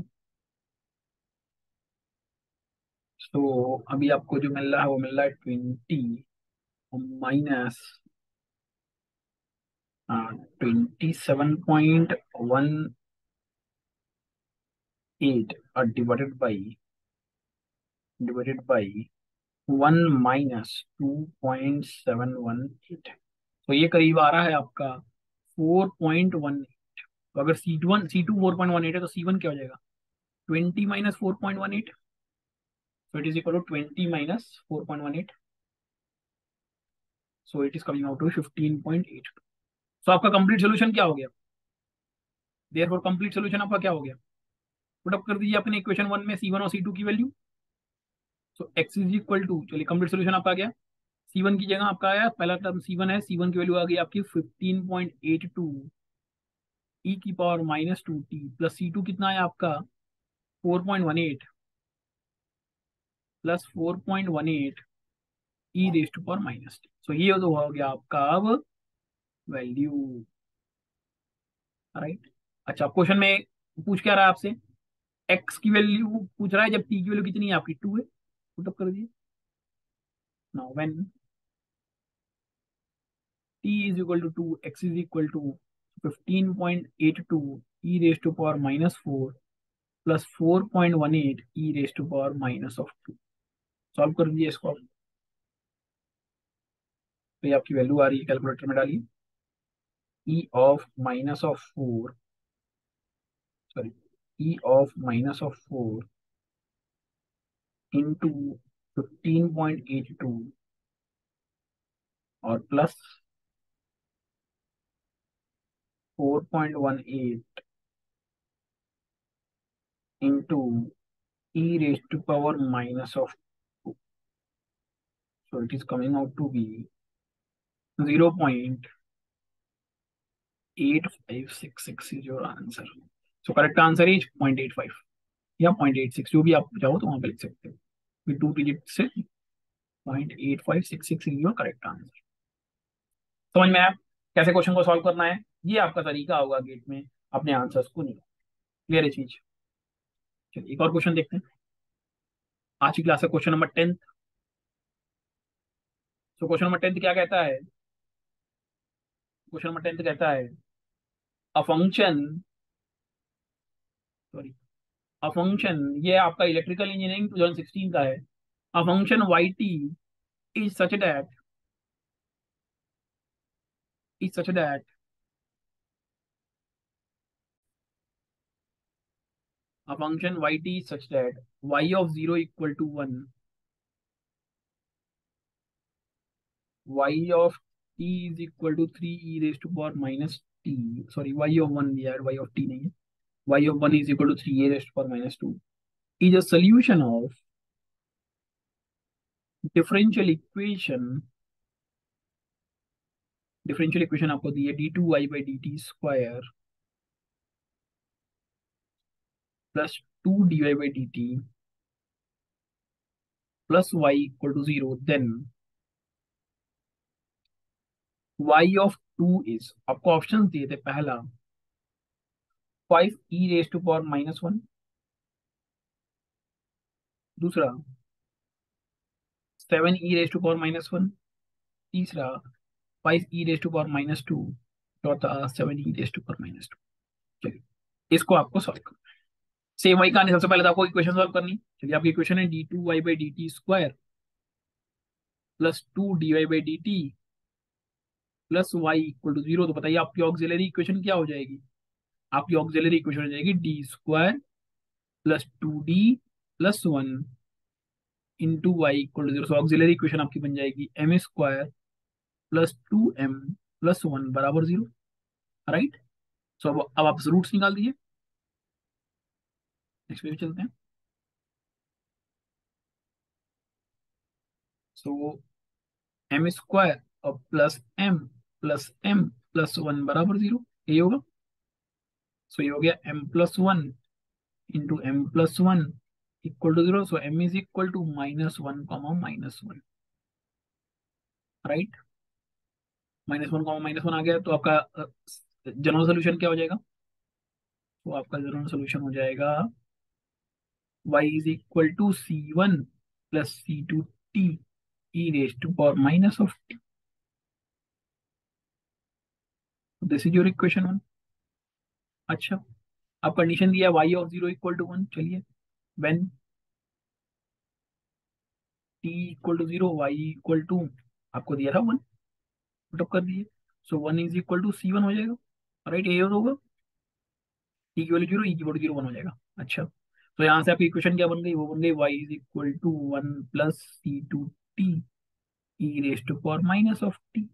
तो अभी आपको जो मिल रहा है वो मिल रहा है twenty minus twenty seven point one eight और divided by divided by one minus two point seven one eight, तो ये करीब आ रहा है आपका फोर पॉइंट वन। तो अगर c one c two four point one eight है तो सी वन क्या हो जाएगा, twenty minus four point one eight. So it is equal to twenty minus four point one eight, so it is coming out to fifteen point eight. So आपका complete solution क्या हो गया? Therefore complete solution आपका क्या हो गया? Put up कर दीजिए अपने इक्वेशन वन में सी वन और सी टू की value. So x is equal to, चलिए कंप्लीट सोल्यूशन आपका आ गया। सी वन की जगह आपका आया, पहला टर्म सी वन है, सी वन की वैल्यू आ गई आपकी fifteen point eight two, e की power minus two T plus सी टू कितना है आपका four point one eight, plus four point one eight, e raise to power minus t. So ये तो हो गया आपका अब वैल्यू, राइट। अच्छा, क्वेश्चन में पूछ क्या रहा है आपसे, एक्स की वैल्यू पूछ रहा है जब टी की वैल्यू कितनी है आपकी, टू है। पुटअप कर दिए। Now when t is equal to two, x is equal to fifteen point eight two E raise to power minus four plus four point one eight e raise to power minus of two. Solve कर दीजिए इसको आप। तो ये आपकी value आ रही है, calculator में डालिए। E of minus of four, sorry, e of minus of four into fifteen point eight two और plus four point one eight into e raise to power minus of two. So it is coming out to be zero point eight five six six is your answer. So correct answer is point eight five, या point eight six, जो भी आप चाहो तो वहां पे लिख सकते हो, टू डिजिट से point eight five six six is your correct answer. समझ में आया कैसे क्वेश्चन को सॉल्व करना है? ये आपका तरीका होगा गेट में अपने आंसर्स को निकाल। क्लियर है चीज? चलिए एक और क्वेश्चन देखते हैं। आज की क्लास का क्वेश्चन नंबर टेंथ। तो क्वेश्चन नंबर टेंथ क्या कहता है? क्वेश्चन नंबर टेंथ कहता है a function, sorry, a function, ये आपका इलेक्ट्रिकल इंजीनियरिंग ट्वेंटी सिक्सटीन का है। A function y t is such that is such that a function yt is such that y of zero equal to one, y of t is equal to three e raised to power minus t, sorry, y of one दिया है, y of t नहीं है, y of one is equal to three e raised to power minus two, is a solution of differential equation differential equation आपको दी है D two Y by D T square plus two d Y by D T plus Y equal to zero, then y of two is, आपको option दिए थे, पहला five e raise to power minus one, दूसरा seven e raise to power minus one, तीसरा five e raise to power minus two, चौथा seven e raise to power minus two. चलिए इसको आपको सॉल्व करना है। सेम वही कहानी, सबसे पहले तो आपको इक्वेशन सॉल्व करनी। चलिए आपकी इक्वेशन है D two Y by D T square plus two d Y by D T plus Y equal to zero. तो बताइए आपकी ऑक्सिलरी इक्वेशन क्या हो जाएगी? आपकी ऑक्सिलरी इक्वेशन हो जाएगी d square plus two d plus one into Y equal to zero. So auxiliary equation आपकी बन जाएगी M square plus two M plus one बराबर जीरो। राइट। सो अब अब आप रूट्स निकाल दीजिए। नेक्स्ट पे चलते हैं। सो एम स्क्वायर और plus m plus m plus one बराबर जीरो, ये होगा। सो ये हो गया m plus one into m plus one equal to zero. So M is equal to minus one comma minus one. Right. Minus one comma minus one आ गया, तो आपका जनरल सोल्यूशन क्या हो जाएगा? तो आपका जनरल सोल्यूशन हो जाएगा y is equal to C one plus C two t e raise to power minus of t. This is your equation one. अच्छा, अब कंडीशन दिया y of zero equal to one. चलिए when t equal to zero y equal to, आपको दिया था one, put up कर दिए। So one is equal to C one हो जाएगा। राइट, ये होगा टी की वैल्यू जीरो, ई की वैल्यू जीरो वन हो जाएगा। अच्छा, तो यहाँ से आपकी इक्वेशन क्या बन गई? वो बन गई y is equal to one plus C two t e raise to power minus of t.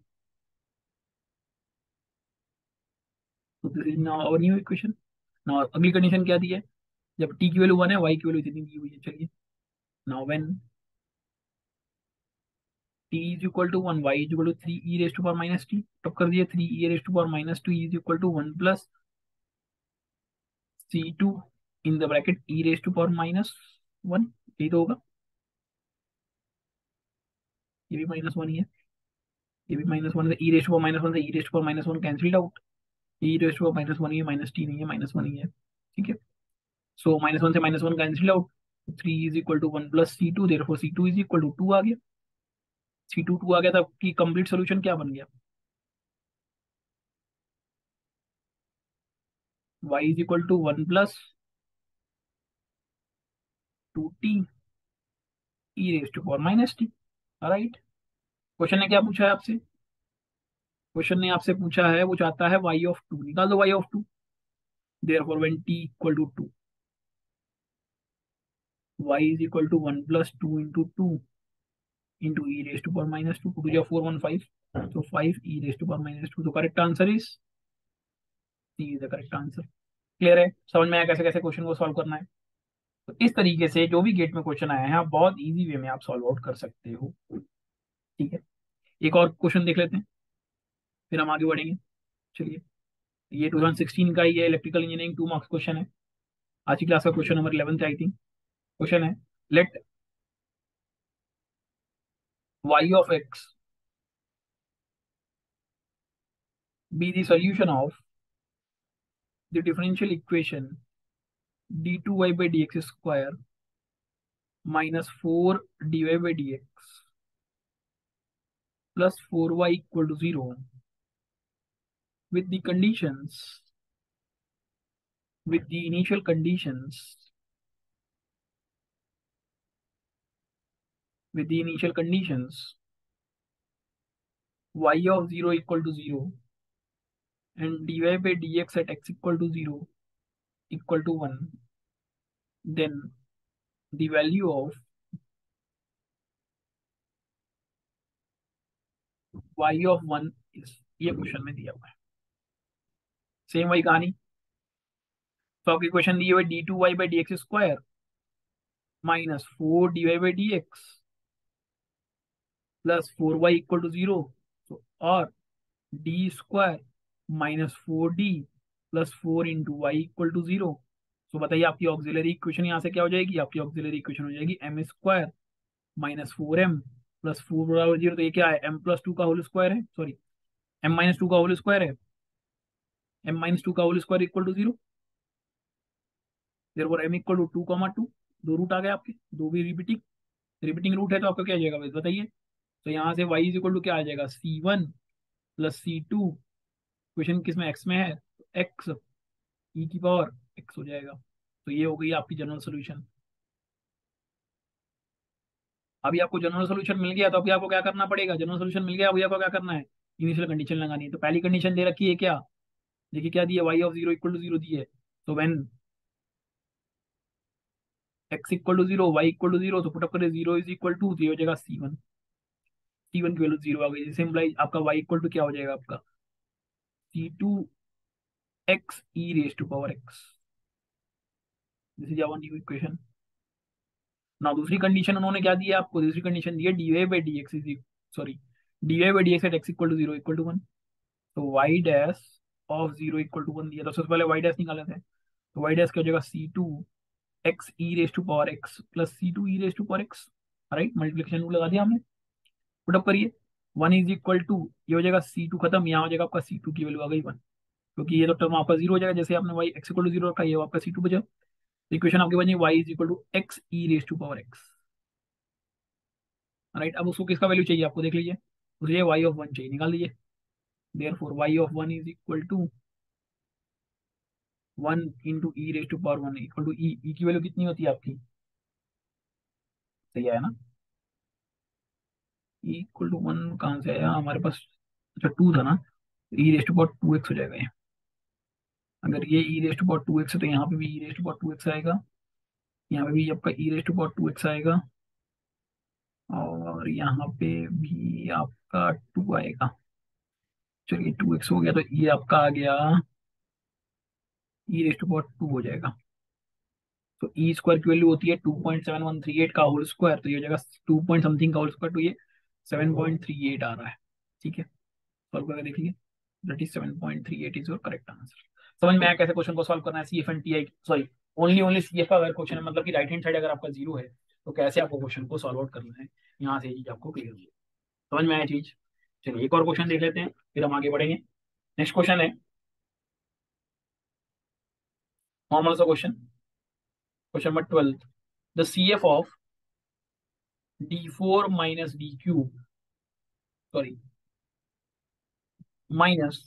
तो this is now our new equation. Now अगली कंडीशन क्या दी है? जब t की वैल्यू वन है, y की वैल्यू इतनी दी हुई है। चलिए now when t is equal to one, y is equal to three e raise to power minus t, तब कर दिए three e raise to power minus two is equal to one plus C two in the bracket e raise to power minus one. यही तो होगा, ये भी minus one ही है, ये भी माइनस वन है। E raise to power minus one से e raise to power minus one cancelled out, e raise to power minus one ही है, माइनस टी नहीं है, माइनस वन ही है। ठीक है, सो माइनस वन से minus one cancel out, three is equal to one plus C two, therefore C two is equal to two आ गया। सी टू टू आ गया था, आपकी कंप्लीट सोल्यूशन क्या बन गया? y is equal to one plus two t e raise to power minus t. Right. Question ने क्या पूछा है आपसे? क्वेश्चन ने आपसे पूछा है, वो चाहता है y ऑफ टू, निकाल दो y of two. Therefore when t equal to two, y is equal to one plus two into two into e raise to power minus two, two two four one five, तो five e raise to power minus two. तो correct answer is C is the correct answer. Clear है? समझ में आया कैसे कैसे question को solve करना है? तो इस तरीके से जो भी गेट में क्वेश्चन आए हैं, आप बहुत इजी वे में आप सॉल्व आउट कर सकते हो। ठीक है, एक और क्वेश्चन देख लेते हैं, फिर हम आगे बढ़ेंगे। चलिए, ये टू थाउजेंड सिक्सटीन का ही है, electrical engineering two marks question है। आज की क्लास का question number eleven I think. Question है, let y of x be the solution of the differential equation d two Y by D x square minus four d Y by D x plus four y equal to zero with the conditions with the initial conditions with the initial conditions y of zero equal to zero and dy by dx at x equal to zero equal to one, then the value of y of one is, ये question में दिया हुआ है। Same वही कहानी। तो आपकी question दी हुई d two Y by D x square minus four d Y by D x plus four y equal to zero, तो और D square minus four D plus four into Y equal to zero. तो बताइए आपकी auxiliary equation यहाँ से क्या हो जाएगी, आपकी ऑक्सिलरी इक्वेशन हो जाएगी M square minus four m plus four बराबर जीरो। तो ये क्या है, एम प्लस टू का होल स्क्वायर है, सॉरी एम माइनस टू का होल स्क्वायर है, एम माइनस टू का whole square equal to zero. Therefore m equal to two comma two, दो रूट आ गए आपके, दो भी रिपीटिंग रिपीटिंग रूट है, तो आपका क्या आ जाएगा बस बताइए। तो यहाँ से y इज इक्वल टू क्या आ जाएगा, सी वन प्लस सी टू, क्वेश्चन किस में एक्स में है, एक्स ई की पावर एक्स हो जाएगा। तो ये हो गई आपकी जनरल सोल्यूशन। अभी आपको जनरल सोल्यूशन मिल गया, तो अभी आपको क्या करना पड़ेगा, जनरल सोल्यूशन मिल गया, अभी आपको क्या करना है, इनिशियल कंडीशन लगानी है। तो पहली कंडीशन दे रखी है क्या, देखिए क्या दी है, Y of zero equal to zero दी है। तो when x equal to zero y equal to zero, तो पुटअप करें जीरो इज इक्वल टू, तो ये हो जाएगा सी वन, सी वन की वैल्यू जीरो आ गई, जिससे इम्प्लाई आपका वाई इक्वल टू क्या हो जाएगा आपका सी two x e raise to power x. This is our new equation. ना दूसरी कंडीशन उन्होंने क्या दी है आपको, दूसरी कंडीशन दी है d Y by D x is, sorry d Y by D x at x equal to zero equal to one. तो y dash of zero equal to one दिया, तो सबसे पहले वाई डैश निकाले थे, तो वाई डैश क्या हो जाएगा C two x e raise to power x plus C two E raise to power x, right multiplication rule लगा दिया हमने। पुटअप करिए, वन इज इक्वल टू, ये हो जाएगा सी टू खत्म, यहाँ हो जाएगा आपका सी टू की वैल्यू आ गई वन, क्योंकि ये तो टर्म आपका जीरो हो जाएगा, जैसे आपने y x equal to zero रखा, ये आपका सी टू बचा। इक्वेशन आपके बनी y is equal to x e raise to power x, right. अब उसको किसका वैल्यू चाहिए आपको देख लीजिए, उसे वाई ऑफ वन चाहिए, निकाल दीजिए। Therefore y of one is equal to one into e raise to power one equal to e, e की वैल्यू कितनी होती है आपकी, सही है ना, ई इक्वल टू वन कहाँ से आया हमारे पास, अच्छा टू था ना, e raise to power two x हो जाएगा ये। अगर ये e raise to power two x है, तो यहाँ पे भी e raise to power two x आएगा, यहाँ पे भी आपका e raise to power two x आएगा, और यहाँ पे भी आपका टू आएगा। चलिए टू एक्स हो गया, तो ये आपका आ गया e raise to power two हो जाएगा। तो ई स्क्वायर की वैल्यू होती है two point seven one three eight का होल स्क्वायर, तो ये हो जाएगा टू पॉइंट समथिंग का होल स्क्वायर, तो ये सेवन पॉइंट थ्री एट आ रहा है। ठीक है, सॉल्व करके देखिए, that is seven point three eight is your correct answer. समझ में आया कैसे क्वेश्चन को सॉल्व करना है, सी F and T I, sorry only only C F का अगर क्वेश्चन है, मतलब कि राइट हैंड साइड अगर आपका जीरो है, तो कैसे आपको क्वेश्चन को सॉल्व आउट करना है, यहाँ से ये चीज आपको क्लियर होगी। समझ में आया चीज। चलिए एक और क्वेश्चन देख लेते हैं, फिर हम आगे बढ़ेंगे। नेक्स्ट क्वेश्चन है नॉर्मल सा question, question number twelfth, the C F of D four minus D cube, sorry minus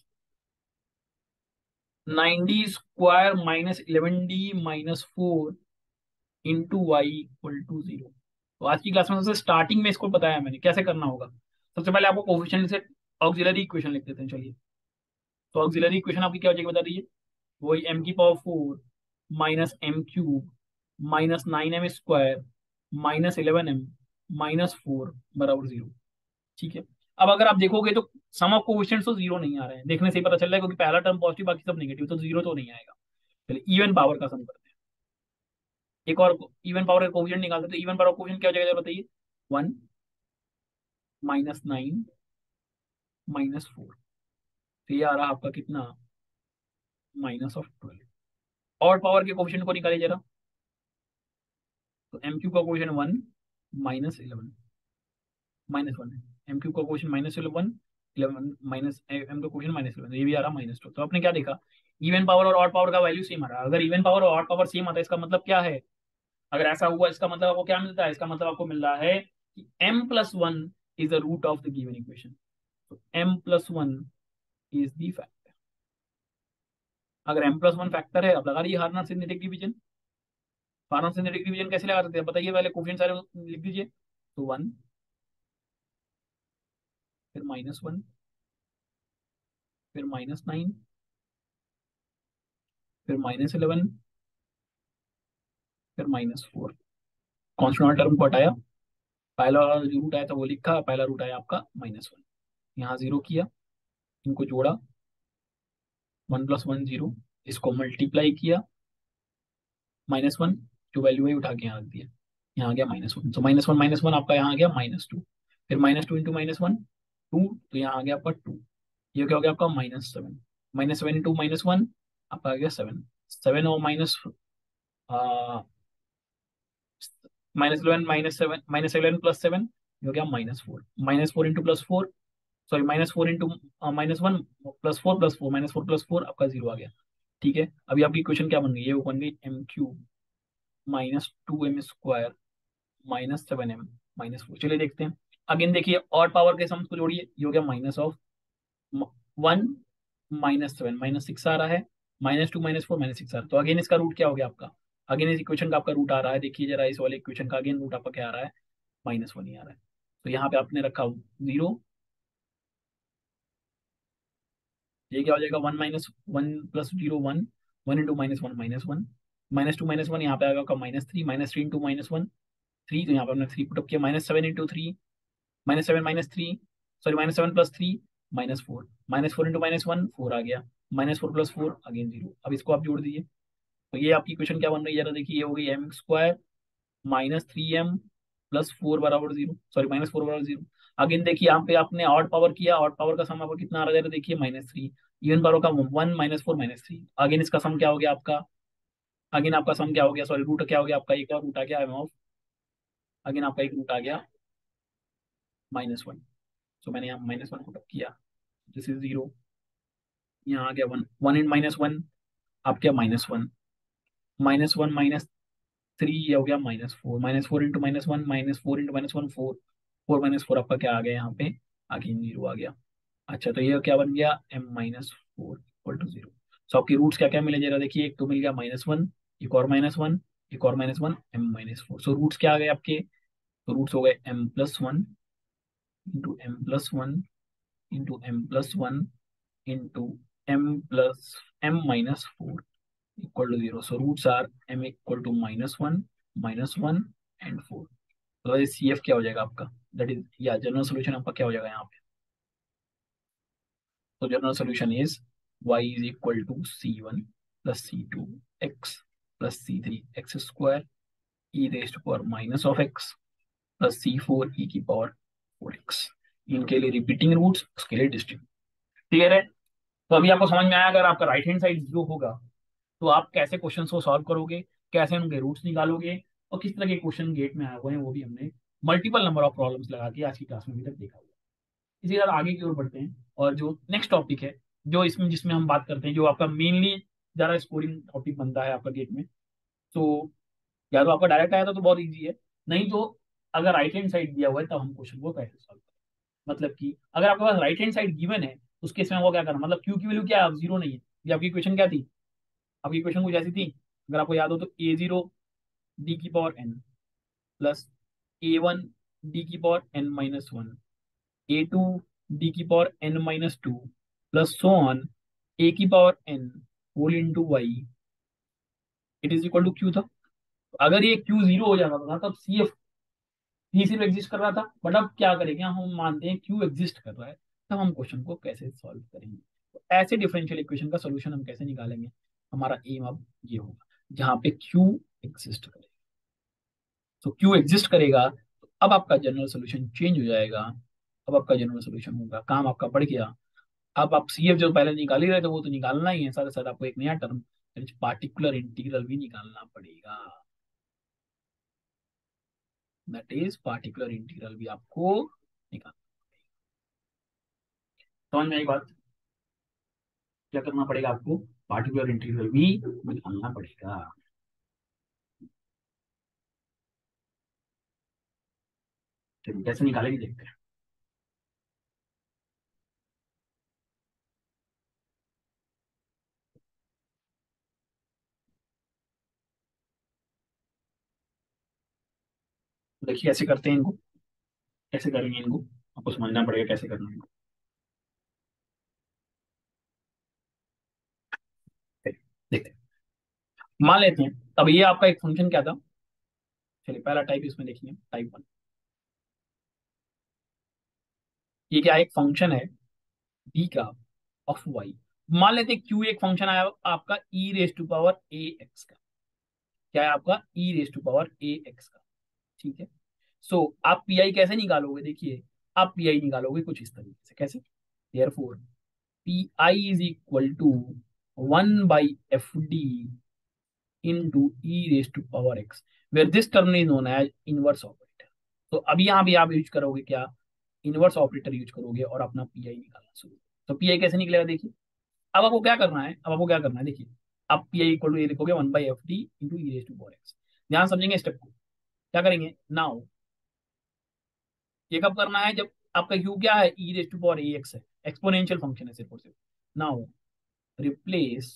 nine D square minus eleven D minus four into Y equal to zero. तो आज की class में सबसे starting में इसको बताया मैंने कैसे करना होगा। सबसे पहले आपको कोफिशिएंट से ऑक्सिलरी इक्वेशन लिख देते हैं, चलिए। तो ऑक्सिलरी इक्वेशन आपकी क्या हो जाएगी बता दीजिए, वही एम की power four minus m cube minus nine m square minus eleven m minus four बराबर जीरो। ठीक है, अब अगर आप देखोगे तो सम ऑफ कोफिशिएंट्स तो जीरो नहीं आ रहे हैं, देखने से ही पता चल रहा है, क्योंकि पहला टर्म पॉजिटिव बाकी सब नेगेटिव, तो जीरो तो नहीं आएगा। चलिए इवन पावर का सम करते हैं, एक और इवन पावर का कोफिशिएंट निकालते हैं। तो इवन पावर का कोफिशिएंट क्या हो जाएगा जरा बताइए, one minus nine minus four, तो ये आ रहा आपका कितना, माइनस ऑफ ट्वेल्व। और पावर के कोफिशिएंट को निकालिए जरा, तो एम क्यू का coefficient one minus eleven minus one है, एम क्यू का coefficient minus eleven, eleven minus m का कोफिशिएंट माइनस इलेवन, ये भी आ रहा माइनस टू। तो आपने क्या देखा, इवन पावर और ऑड पावर का वैल्यू सेम आ रहा है। अगर इवन पावर और ऑड पावर सेम आता है, इसका मतलब क्या है, अगर ऐसा हुआ इसका मतलब आपको क्या मिलता है, इसका मतलब आपको मिल रहा है कि m plus one is the root of the given equation. तो m plus one is the factor. अगर m प्लस वन फैक्टर है, अब लगा लीजिए harmonic synthetic division. Harmonic synthetic division कैसे लगा सकते हैं बताइए, पहले कोफिशिएंट सारे लिख दीजिए। तो वन, फिर माइनस वन, फिर माइनस नाइन, फिर माइनस इलेवन, फिर माइनस फोर। कॉन्स्टेंट टर्म को हटाया, पहला जो रूट आया था वो लिखा, पहला रूट आया आपका माइनस वन, यहाँ जीरो किया, इनको जोड़ा, वन प्लस वन जीरो, इसको मल्टीप्लाई किया, माइनस वन जो वैल्यू है उठा के यहाँ रख दिया, यहाँ आ गया माइनस वन। तो माइनस वन माइनस वन आपका यहाँ आ गया माइनस टू। फिर minus two into minus one, two, तो यहाँ आ गया आपका टू। ये क्या हो गया आपका minus seven. Minus seven into minus one आपका आ गया सेवन। सेवन और minus minus eleven minus seven minus eleven plus seven, ये हो गया minus four. Minus four into plus four, sorry minus four into minus one plus four plus four, minus four plus four आपका zero आ गया। ठीक है, अभी आपकी क्वेश्चन क्या बन गई, ये बन गई m cube minus two m square minus seven m minus four. चलिए देखते हैं। अगेन देखिए, और पावर के सम्स को जोड़िए, ये हो गया minus of one minus seven minus six आ रहा है, minus two minus four minus six आ रहा है। तो अगेन इसका रूट क्या हो गया आपका, अगेन इस इक्वेशन का आपका रूट आ रहा है, देखिए जरा इस वाले इक्वेशन का अगेन रूट आपका क्या आ रहा है, माइनस वन ही आ रहा है। तो यहाँ पे आपने रखा जीरो, ये क्या हो जाएगा one minus one plus zero one, one into minus one minus one, minus two minus one यहाँ पे आएगा आपका minus three, minus three into minus one three, तो यहाँ पे हमने थ्री पुटअप किया, minus seven into three, minus seven minus three, sorry minus seven plus three minus four, minus four into minus one four आ गया, minus four plus four again zero. अब इसको आप जोड़ दीजिए, तो ये आपकी क्वेश्चन क्या बन रही है जरा देखिए, ये हो गई m square minus three M plus four बराबर जीरो, सॉरी माइनस फोर बराबर जीरो। अगेन देखिए यहाँ पे आपने ऑड पावर किया, ऑड पावर का सम आपका कितना आ रहा है देखिए माइनस थ्री, इवन पावर का one minus four minus three, again इसका सम क्या हो गया आपका, अगेन आपका सम क्या हो गया, सॉरी रूट क्या हो गया आपका, एक और रूट आ गया एम ऑफ, अगेन आपका एक रूट आ गया माइनस वन। सो मैंने यहाँ माइनस वन पुट किया, दिस इज जीरो, यहाँ आ गया one, one in minus one आप क्या minus one, minus one minus three ये हो गया minus four, minus four into minus one minus four into minus one four, four minus four आपका क्या आ गया यहाँ पे, आगे जीरो आ गया। अच्छा तो ये क्या बन गया m minus four equal to zero. So आपकी रूट्स क्या क्या मिले जरा देखिए, एक तो मिल गया माइनस वन, एक और माइनस वन, एक और minus one, m minus four. So roots क्या आ गए आपके, तो रूट्स हो गए m plus one into m plus one into m plus one into m plus m minus four equal to zero. So roots are m equal to minus one minus one and four. तो C F क्या हो जाएगा आपका, that is या general solution आपका क्या हो जाएगा यहाँ पे, तो general solution is y is equal to C one plus C two x plus c three x square e raised power minus of x plus c four e की power four x. इनके लिए repeating roots, उसके लिए distinct. Clear है। तो अभी आपको समझ में आया, अगर आपका राइट हैंड साइड जीरो होगा तो आप कैसे क्वेश्चन को सॉल्व करोगे, कैसे उनके रूट्स निकालोगे, और किस तरह के क्वेश्चन गेट में आए हुए हैं, वो भी हमने मल्टीपल नंबर ऑफ प्रॉब्लम्स लगा के आज की क्लास में अभी तक देखा हुआ है। इसी तरह आगे की ओर बढ़ते हैं, और जो नेक्स्ट टॉपिक है, जो इसमें जिसमें हम बात करते हैं, जो आपका मेनली ज़्यादा स्कोरिंग टॉपिक बनता है आपका गेट में। तो या तो आपका डायरेक्ट आया था तो बहुत ईजी है, नहीं तो अगर राइट हैंड साइड दिया हुआ है तब हम क्वेश्चन को कैसे सॉल्व करें। मतलब कि अगर आपके पास राइट हैंड साइड गिवन है तो उस केस में वो क्या करना, मतलब क्यू की वैल्यू क्या है, जीरो नहीं है। ये आपकी क्वेश्चन क्या थी, आपकी क्वेश्चन कुछ ऐसी थी, अगर आपको याद हो तो ए जीरो डी की power n plus a one D की power n minus one, a two D की power n minus two plus so on a की power n whole into y, it is equal to Q था। अगर ये Q zero हो जाता था तब सी एफ ही सिर्फ एग्जिस्ट कर रहा था, बट अब क्या करेंगे, हम मानते हैं क्यू एग्जिस्ट कर रहा है, तब हम क्वेश्चन को कैसे सॉल्व करेंगे। तो ऐसे डिफरेंशियल इक्वेशन का सोल्यूशन हम कैसे निकालेंगे, हमारा एम अब ये होगा जहाँ पे क्यू एग्जिस्ट करेगा। तो क्यू एग्जिस्ट करेगा तो अब आपका जनरल सोल्यूशन चेंज हो जाएगा, अब आपका जनरल सोल्यूशन होगा, काम आपका बढ़ गया। अब आप सी एफ जो पहले निकाल ही रहे थे वो तो निकालना ही है, साथ साथ आपको एक नया टर्म पार्टिकुलर इंटीग्रल भी निकालना पड़ेगा, दैट इज पार्टिकुलर इंटीग्रल भी आपको निकालना। समझ में आई बात, क्या करना पड़ेगा आपको, पार्टिकुलर इंटीग्रल भी निकालना पड़ेगा। चलिए कैसे निकालेंगे देखते हैं। तो देखिए कैसे करते हैं इनको, कैसे करेंगे इनको, आपको समझना पड़ेगा कैसे करना है इनको। चलिए, देखते हैं। मान लेते हैं अब ये आपका एक फंक्शन क्या था, चलिए पहला टाइप इसमें देखिए टाइप वन। ये क्या है, एक फंक्शन है बी का ऑफ वाई। मान लेते हैं क्यू एक फंक्शन आया आपका e raise to power a x का, क्या है आपका e raise to power a x का। ठीक है। सो so, आप पी आई कैसे निकालोगे देखिए, आप पी आई निकालोगे कुछ इस तरीके से, कैसे? Therefore P I is equal to one by f D into e raised to power x, where this term is known as inverse operator. तो अभी यहाँ भी आप यूज करोगे क्या? इनवर्स ऑपरेटर यूज करोगे और अपना पीआई निकालना शुरू। तो पीआई कैसे निकलेगा देखिए। अब आपको क्या करना है, अब आपको क्या करना है देखिए। आप पीआई इक्वल टू ये लिखोगे one by f D into e raise to power x. ध्यान समझेंगे स्टेप को। क्या करेंगे नाउ, ये कब करना है? जब आपका यू क्या है, e raise to power a x है, एक्सपोनेंशियल फंक्शन है सिर्फ और सिर्फ। Now replace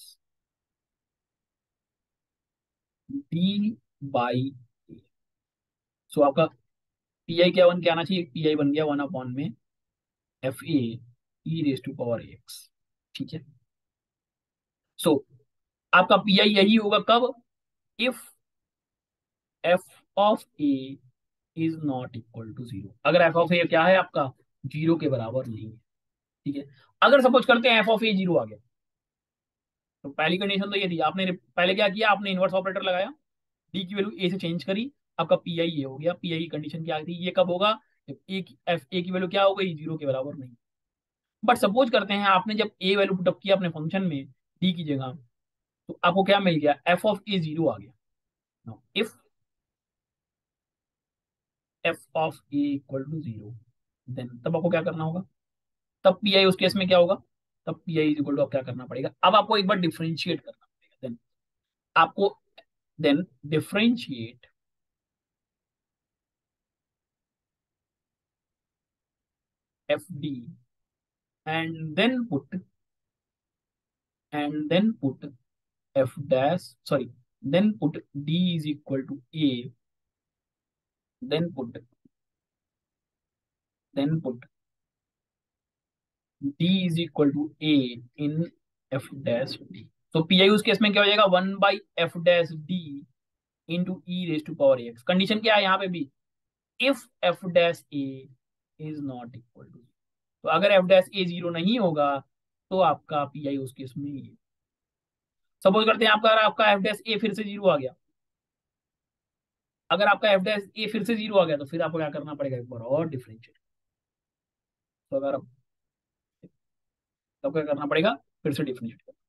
D by a. So आपका पी आई क्या बन के आना चाहिए? पी आई बन गया वन अपॉन में f a e raise to power x. ठीक है। सो आपका पी आई यही होगा कब? If f of a is not equal to zero. अगर एफ ऑफ ए क्या है आपका? जीरो के बराबर नहीं है। ठीक है। अगर सपोज करते हैं एफ ऑफ ए जीरो आ गया, तो पहली कंडीशन तो ये थी, आपने पहले क्या किया, आपने इनवर्स ऑपरेटर लगाया, डी की वैल्यू ए से चेंज करी, आपका पी आई ये हो गया। पी आई की कंडीशन क्या थी? ये कब होगा? जब ए की एफ ए की वैल्यू क्या हो गई? जीरो के बराबर नहीं। बट सपोज करते हैं आपने जब ए वैल्यू पुटअप किया अपने फंक्शन में डी की जगह, तो आपको क्या मिल गया? एफ ऑफ ए जीरो आ गया। If f of a equal to zero, then तब आपको क्या करना होगा? तब पी आई उस केस में क्या होगा? तब पी आई इक्वल टू आप क्या करना पड़ेगा? अब आपको एक बार डिफ्रेंशिएट करना पड़ेगा। देन आपको then differentiate f D and then put and then put f dash sorry then put D is equal to a then put then put D is equal to a in f dash D. तो P I उस case में क्या हो जाएगा? One by f dash D into e raise to power x. Condition क्या है यहाँ पे भी? If f dash a is not equal to. तो अगर एफ डैश ए जीरो नहीं होगा तो आपका पी आई उस केस में ये। सपोज करते हैं आपका आपका एफ डैश ए फिर से जीरो आ गया। अगर आपका एफ डैश ए फिर से जीरो आ गया तो फिर आपको क्या करना पड़ेगा? एक बार और डिफरेंशिएट। तो अगर आप तब क्या करना पड़ेगा? फिर से डिफरेंशिएट करना।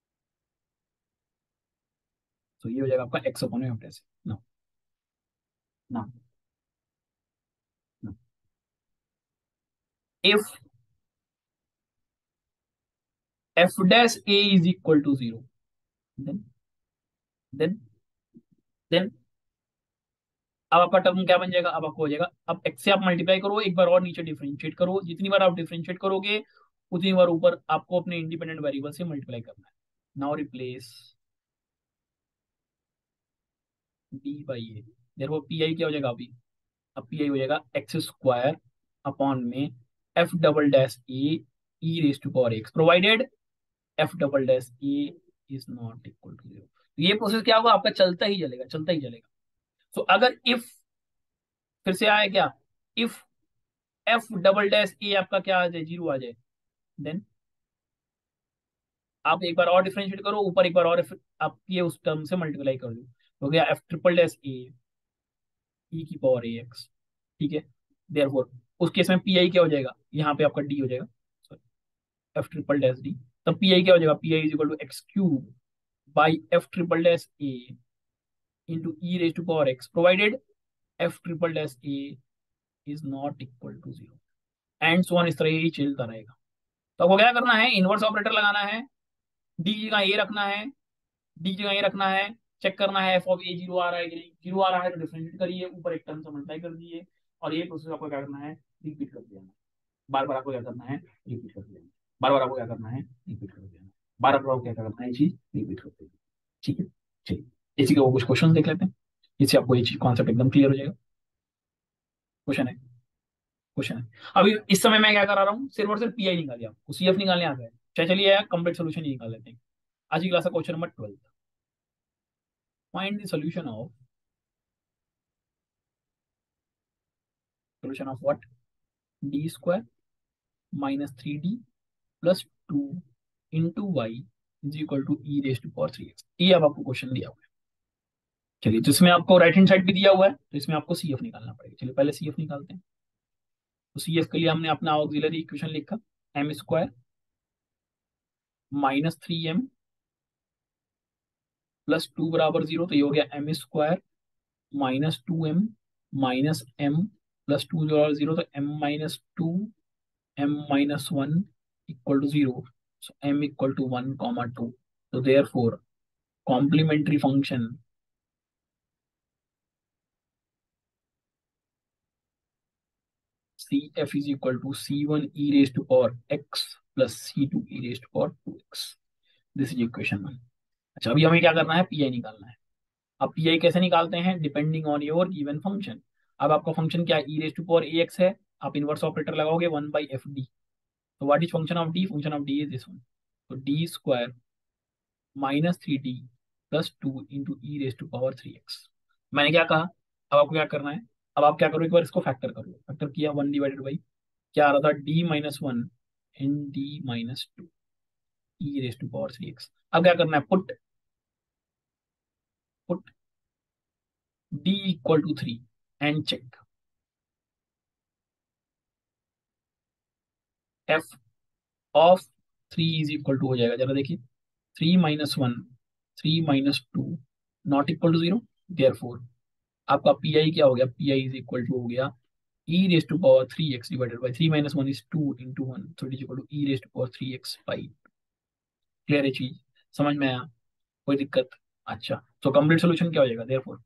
तो ये हो जाएगा आपका एक्स अपॉन एफ डैश। ना ना ना if f dash a is equal to zero, then then then अब आपका टर्म क्या बन जाएगा? अब आपको हो जाएगा, अब एक्स से आप मल्टीप्लाई करो, एक बार और नीचे डिफरेंशिएट करो। जितनी बार आप डिफरेंशिएट करोगे उतनी बार ऊपर आपको अपने इंडिपेंडेंट वेरिएबल से मल्टीप्लाई करना है। Now replace D by a. देखो पी आई क्या हो जाएगा अभी? अब पी आई हो जाएगा एक्स स्क्वायर अपॉन में f double dash a e raise to power x, provided f double dash a is not equal to zero. तो ये प्रोसेस क्या होगा आपका? चलता ही चलेगा, चलता ही चलेगा। सो so, अगर इफ फिर से आए क्या? If f double dash a आपका क्या आ जाए? जीरो आ जाए, देन आप एक बार और डिफरेंशिएट करो, ऊपर एक बार और आप ये उस टर्म से मल्टीप्लाई कर दो, हो गया f triple dash a e की पावर ए एक्स। ठीक है। देयरफॉर उस केस में पी आई क्या हो जाएगा? यहाँ पे आपका डी हो जाएगा, sorry f triple dash D. तब पी आई क्या हो जाएगा? P I is equal to x cube by f triple dash a into e raise to power x, provided f triple dash a is not equal to zero. And so on, इस तरह ही चलता रहेगा। तो आपको क्या करना है? Inverse operator लगाना है, डी की जगह ए रखना है, डी की जगह ए रखना है, चेक करना है एफ ऑफ ए जीरो आ रहा है कि नहीं। जीरो आ रहा है तो डिफरेंशिएट करिए, ऊपर एक टर्म से मल्टीप्लाई कर दीजिए, और ये प्रोसेस आपको क्या करना है? रिपीट कर देना। बार बार आपको क्या करना है? रिपीट कर देना। बार बार आपको क्या करना है? रिपीट कर देना। बार बार आपको क्या करना है? ये चीज रिपीट कर देना। ठीक है। चलिए इसी के वो कुछ क्वेश्चन देख लेते हैं, इससे आपको ये चीज कॉन्सेप्ट एकदम क्लियर हो जाएगा। क्वेश्चन है क्वेश्चन है अभी इस समय मैं क्या करा रहा हूँ? सिर्फ और सिर्फ पी आई निकाल लिया, आपको सी एफ निकालने आ गए। चलिए चलिए यार कंप्लीट सोल्यूशन निकाल लेते हैं। आज की क्लास का question number twelve. Find the solution of solution of what? D square minus three D plus two into Y is equal to e raise to power three x. ये अब आपको question दिया हुआ है। चलिए तो इसमें आपको राइट हैंड साइड भी दिया हुआ है, तो इसमें आपको सी एफ निकालना पड़ेगा। चलिए पहले सी एफ निकालते हैं। तो सी एफ के लिए हमने अपना ऑक्सिलरी इक्वेशन लिखा, m square minus three M plus two बराबर जीरो, तो ये हो गया m square minus two m minus m plus two बराबर जीरो, तो m minus two m minus one equal to zero, so M equal to one comma two, तो therefore complementary function C F is equal to C one e raise to power x plus C two e raise to power two x. This is equation one. अच्छा, अभी हमें क्या करना है, pi निकालना है। अब पीआई कैसे निकालते हैं, depending on your given function. अब आपका फंक्शन क्या है, e raise to power a x है, आप इनवर्स ऑपरेटर लगाओगे वन बाई एफ डी। तो what is function of D, function of D is this one, तो D square minus three D plus two into e raise to power three x. मैंने क्या कहा, अब आपको क्या करना है, अब आप क्या करो, एक बार इसको फैक्टर करो, फैक्टर किया, वन डिवाइडेड बाई क्या आ रहा था, D minus one in D minus two e raise to power three x. अब क्या करना है, put put D equal to three and check f of three is equal to हो जाएगा, जरा देखिए, three minus one three minus two not equal to zero, therefore आपका P I क्या हो गया, P I is equal to हो गया e raise to power three x divided by three minus one is two into one, so it is equal to e raise to power three x by. Clear है चीज, समझ में आया, कोई दिक्कत? अच्छा, तो कंप्लीट सोल्यूशन क्या हो जाएगा, therefore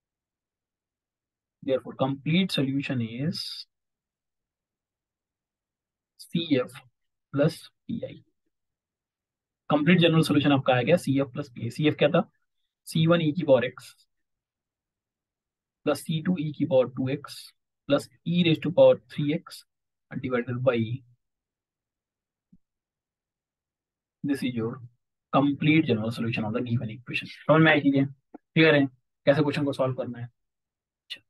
therefore complete solution is C F plus P I. Complete general solution आपका आ गया C F plus P I. C F क्या था, सी वन ई की पावर एक्स प्लस सी टू ई की power two x plus e raise to power three x divided by, this is your complete general solution of the given equation. समझ में आई चीजें, clear है, कैसे question को solve करना है? अच्छा,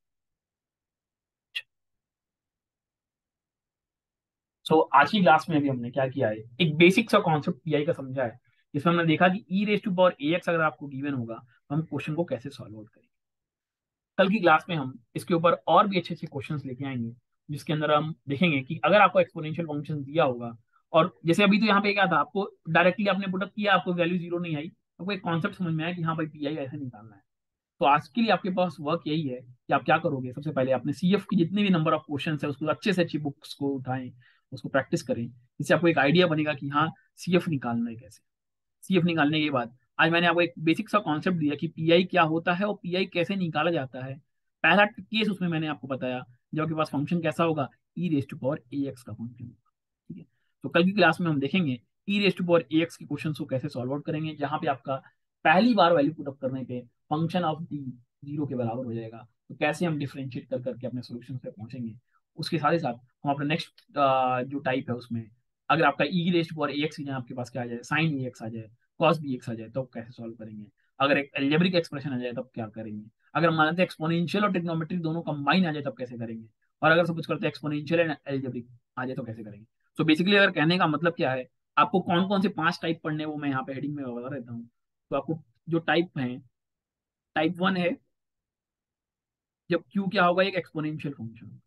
सो so, आज की क्लास में अभी हमने क्या किया है, एक बेसिक सा कॉन्सेप्ट पीआई का समझा है, जिसमें हमने देखा कि e raise to power a x अगर आपको गिवन होगा तो हम क्वेश्चन को कैसे सॉल्व आउट करेंगे। कल की क्लास में हम इसके ऊपर और भी अच्छे अच्छे क्वेश्चंस लेके आएंगे, जिसके अंदर हम देखेंगे कि अगर आपको एक्सपोनेंशियल फंक्शन दिया होगा, और जैसे अभी तो यहाँ पे क्या था, आपको डायरेक्टली आपने पुटअप किया, आपको वैल्यू जीरो नहीं आई, आपको एक कॉन्सेप्ट समझ में आया कि हाँ भाई पीआई ऐसे निकालना है। तो आज के लिए आपके पास वर्क यही है कि आप क्या करोगे, सबसे पहले आपने सीएफ की जितने भी नंबर ऑफ क्वेश्चन है उसको अच्छे से अच्छी बुक्स को उठाएं, उसको प्रैक्टिस करें, इससे आपको एक आइडिया बनेगा कि हाँ सीएफ निकालना है कैसे। सीएफ निकालने के बाद आज मैंने आपको एक बेसिक सा कॉन्सेप्ट दिया कि पीआई क्या होता है और पीआई कैसे निकाला जाता है। पहला केस उसमें मैंने आपको बताया, जब आपके पास फंक्शन कैसा होगा, e raise to power a x का फंक्शन होगा। ठीक है, तो कल की क्लास में हम देखेंगे e raise to power a x के क्वेश्चन को कैसे सॉल्व आउट करेंगे, जहां पे आपका पहली बार वैल्यू पुटअप करने पे फंक्शन ऑफ डी जीरो के बराबर हो जाएगा, तो कैसे हम डिफरेंशिएट कर करके अपने सोल्यूशन पे पहुंचेंगे। उसके साथ ही साथ हम अपने नेक्स्ट जो टाइप है उसमें, अगर आपका e raise to power a x की जगह आपके पास क्या आ जाए, साइन ए एक्स आ जाए, कॉस बी एक्स आ जाए, तो कैसे सॉल्व करेंगे। अगर एक एल्जेब्रिक एक्सप्रेशन आ जाए तब क्या करेंगे। अगर मान लेते हैं एक्सपोनेंशियल और ट्रिग्नोमेट्रिक दोनों कंबाइन आ जाए तब कैसे करेंगे। और अगर सपोज करते हैं एक्सपोनेंशियल एंड एल्जेब्रिक आ जाए तो कैसे करेंगे। तो बेसिकली अगर कहने का मतलब क्या है, आपको कौन कौन से पांच टाइप पढ़ने हैं वो मैं यहाँ पे हेडिंग में बता देता हूँ। तो आपको जो टाइप है, टाइप वन है जब क्यू क्या होगा, एक एक्सपोनेंशियल फंक्शन,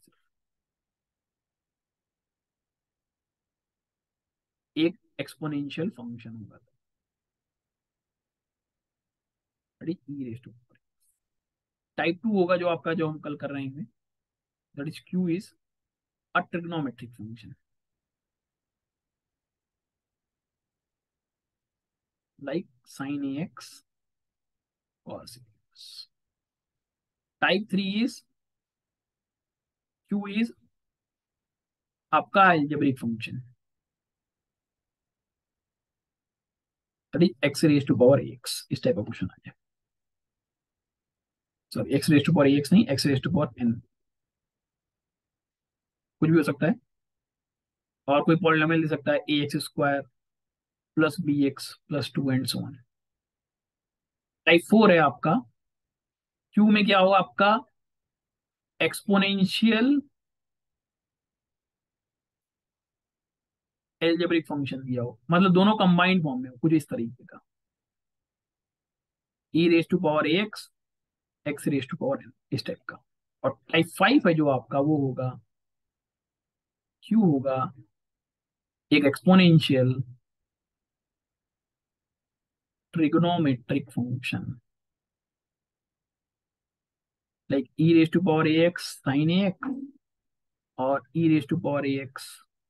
एक एक्सपोनेंशियल फंक्शन होगा, e raise to. Type two होगा जो आपका, जो हम कल कर रहे हैं, that is Q is a trigonometric function like sine a x cos x। Type three is Q इज आपका algebraic function, that is x raise to power x. इस टाइप का क्वेश्चन आ जाए, sorry x raise to power x नहीं, x raise to power N, कुछ भी हो सकता है। और कोई पॉलिनोमियल दे सकता है a x square plus b x plus two and so on. Type four है आपका, क्यू में क्या होगा आपका, एक्सपोनेंशियल एल्जेब्रिक फंक्शन दिया हो, मतलब दोनों कंबाइंड फॉर्म में हो, कुछ इस तरीके का, e raise to power x x raise to power n, इस टाइप का। और टाइप फाइव है जो आपका, वो होगा क्यू होगा एक exponential trigonometric function, like e raise to power a x sine a x और e raise to power a x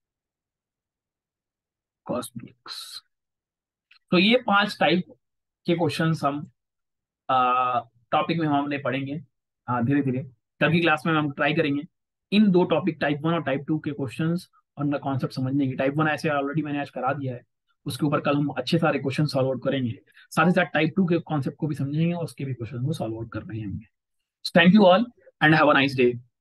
cos b x. तो ये पांच टाइप के क्वेश्चंस हम टॉपिक में हम हमने पढ़ेंगे धीरे धीरे। कल की क्लास में हम ट्राई करेंगे इन दो टॉपिक टाइप वन और टाइप टू के क्वेश्चंस और उनका कॉन्सेप्ट समझने की। टाइप वन ऐसे ऑलरेडी मैंने आज करा दिया है, उसके ऊपर कल हम अच्छे सारे क्वेश्चन सॉल्व आउट करेंगे। साथ ही साथ टाइप टू के कॉन्सेप्ट को भी समझेंगे और उसके भी क्वेश्चन को सॉल्व आउट कर रहे हैं। Thank you all and have a nice day.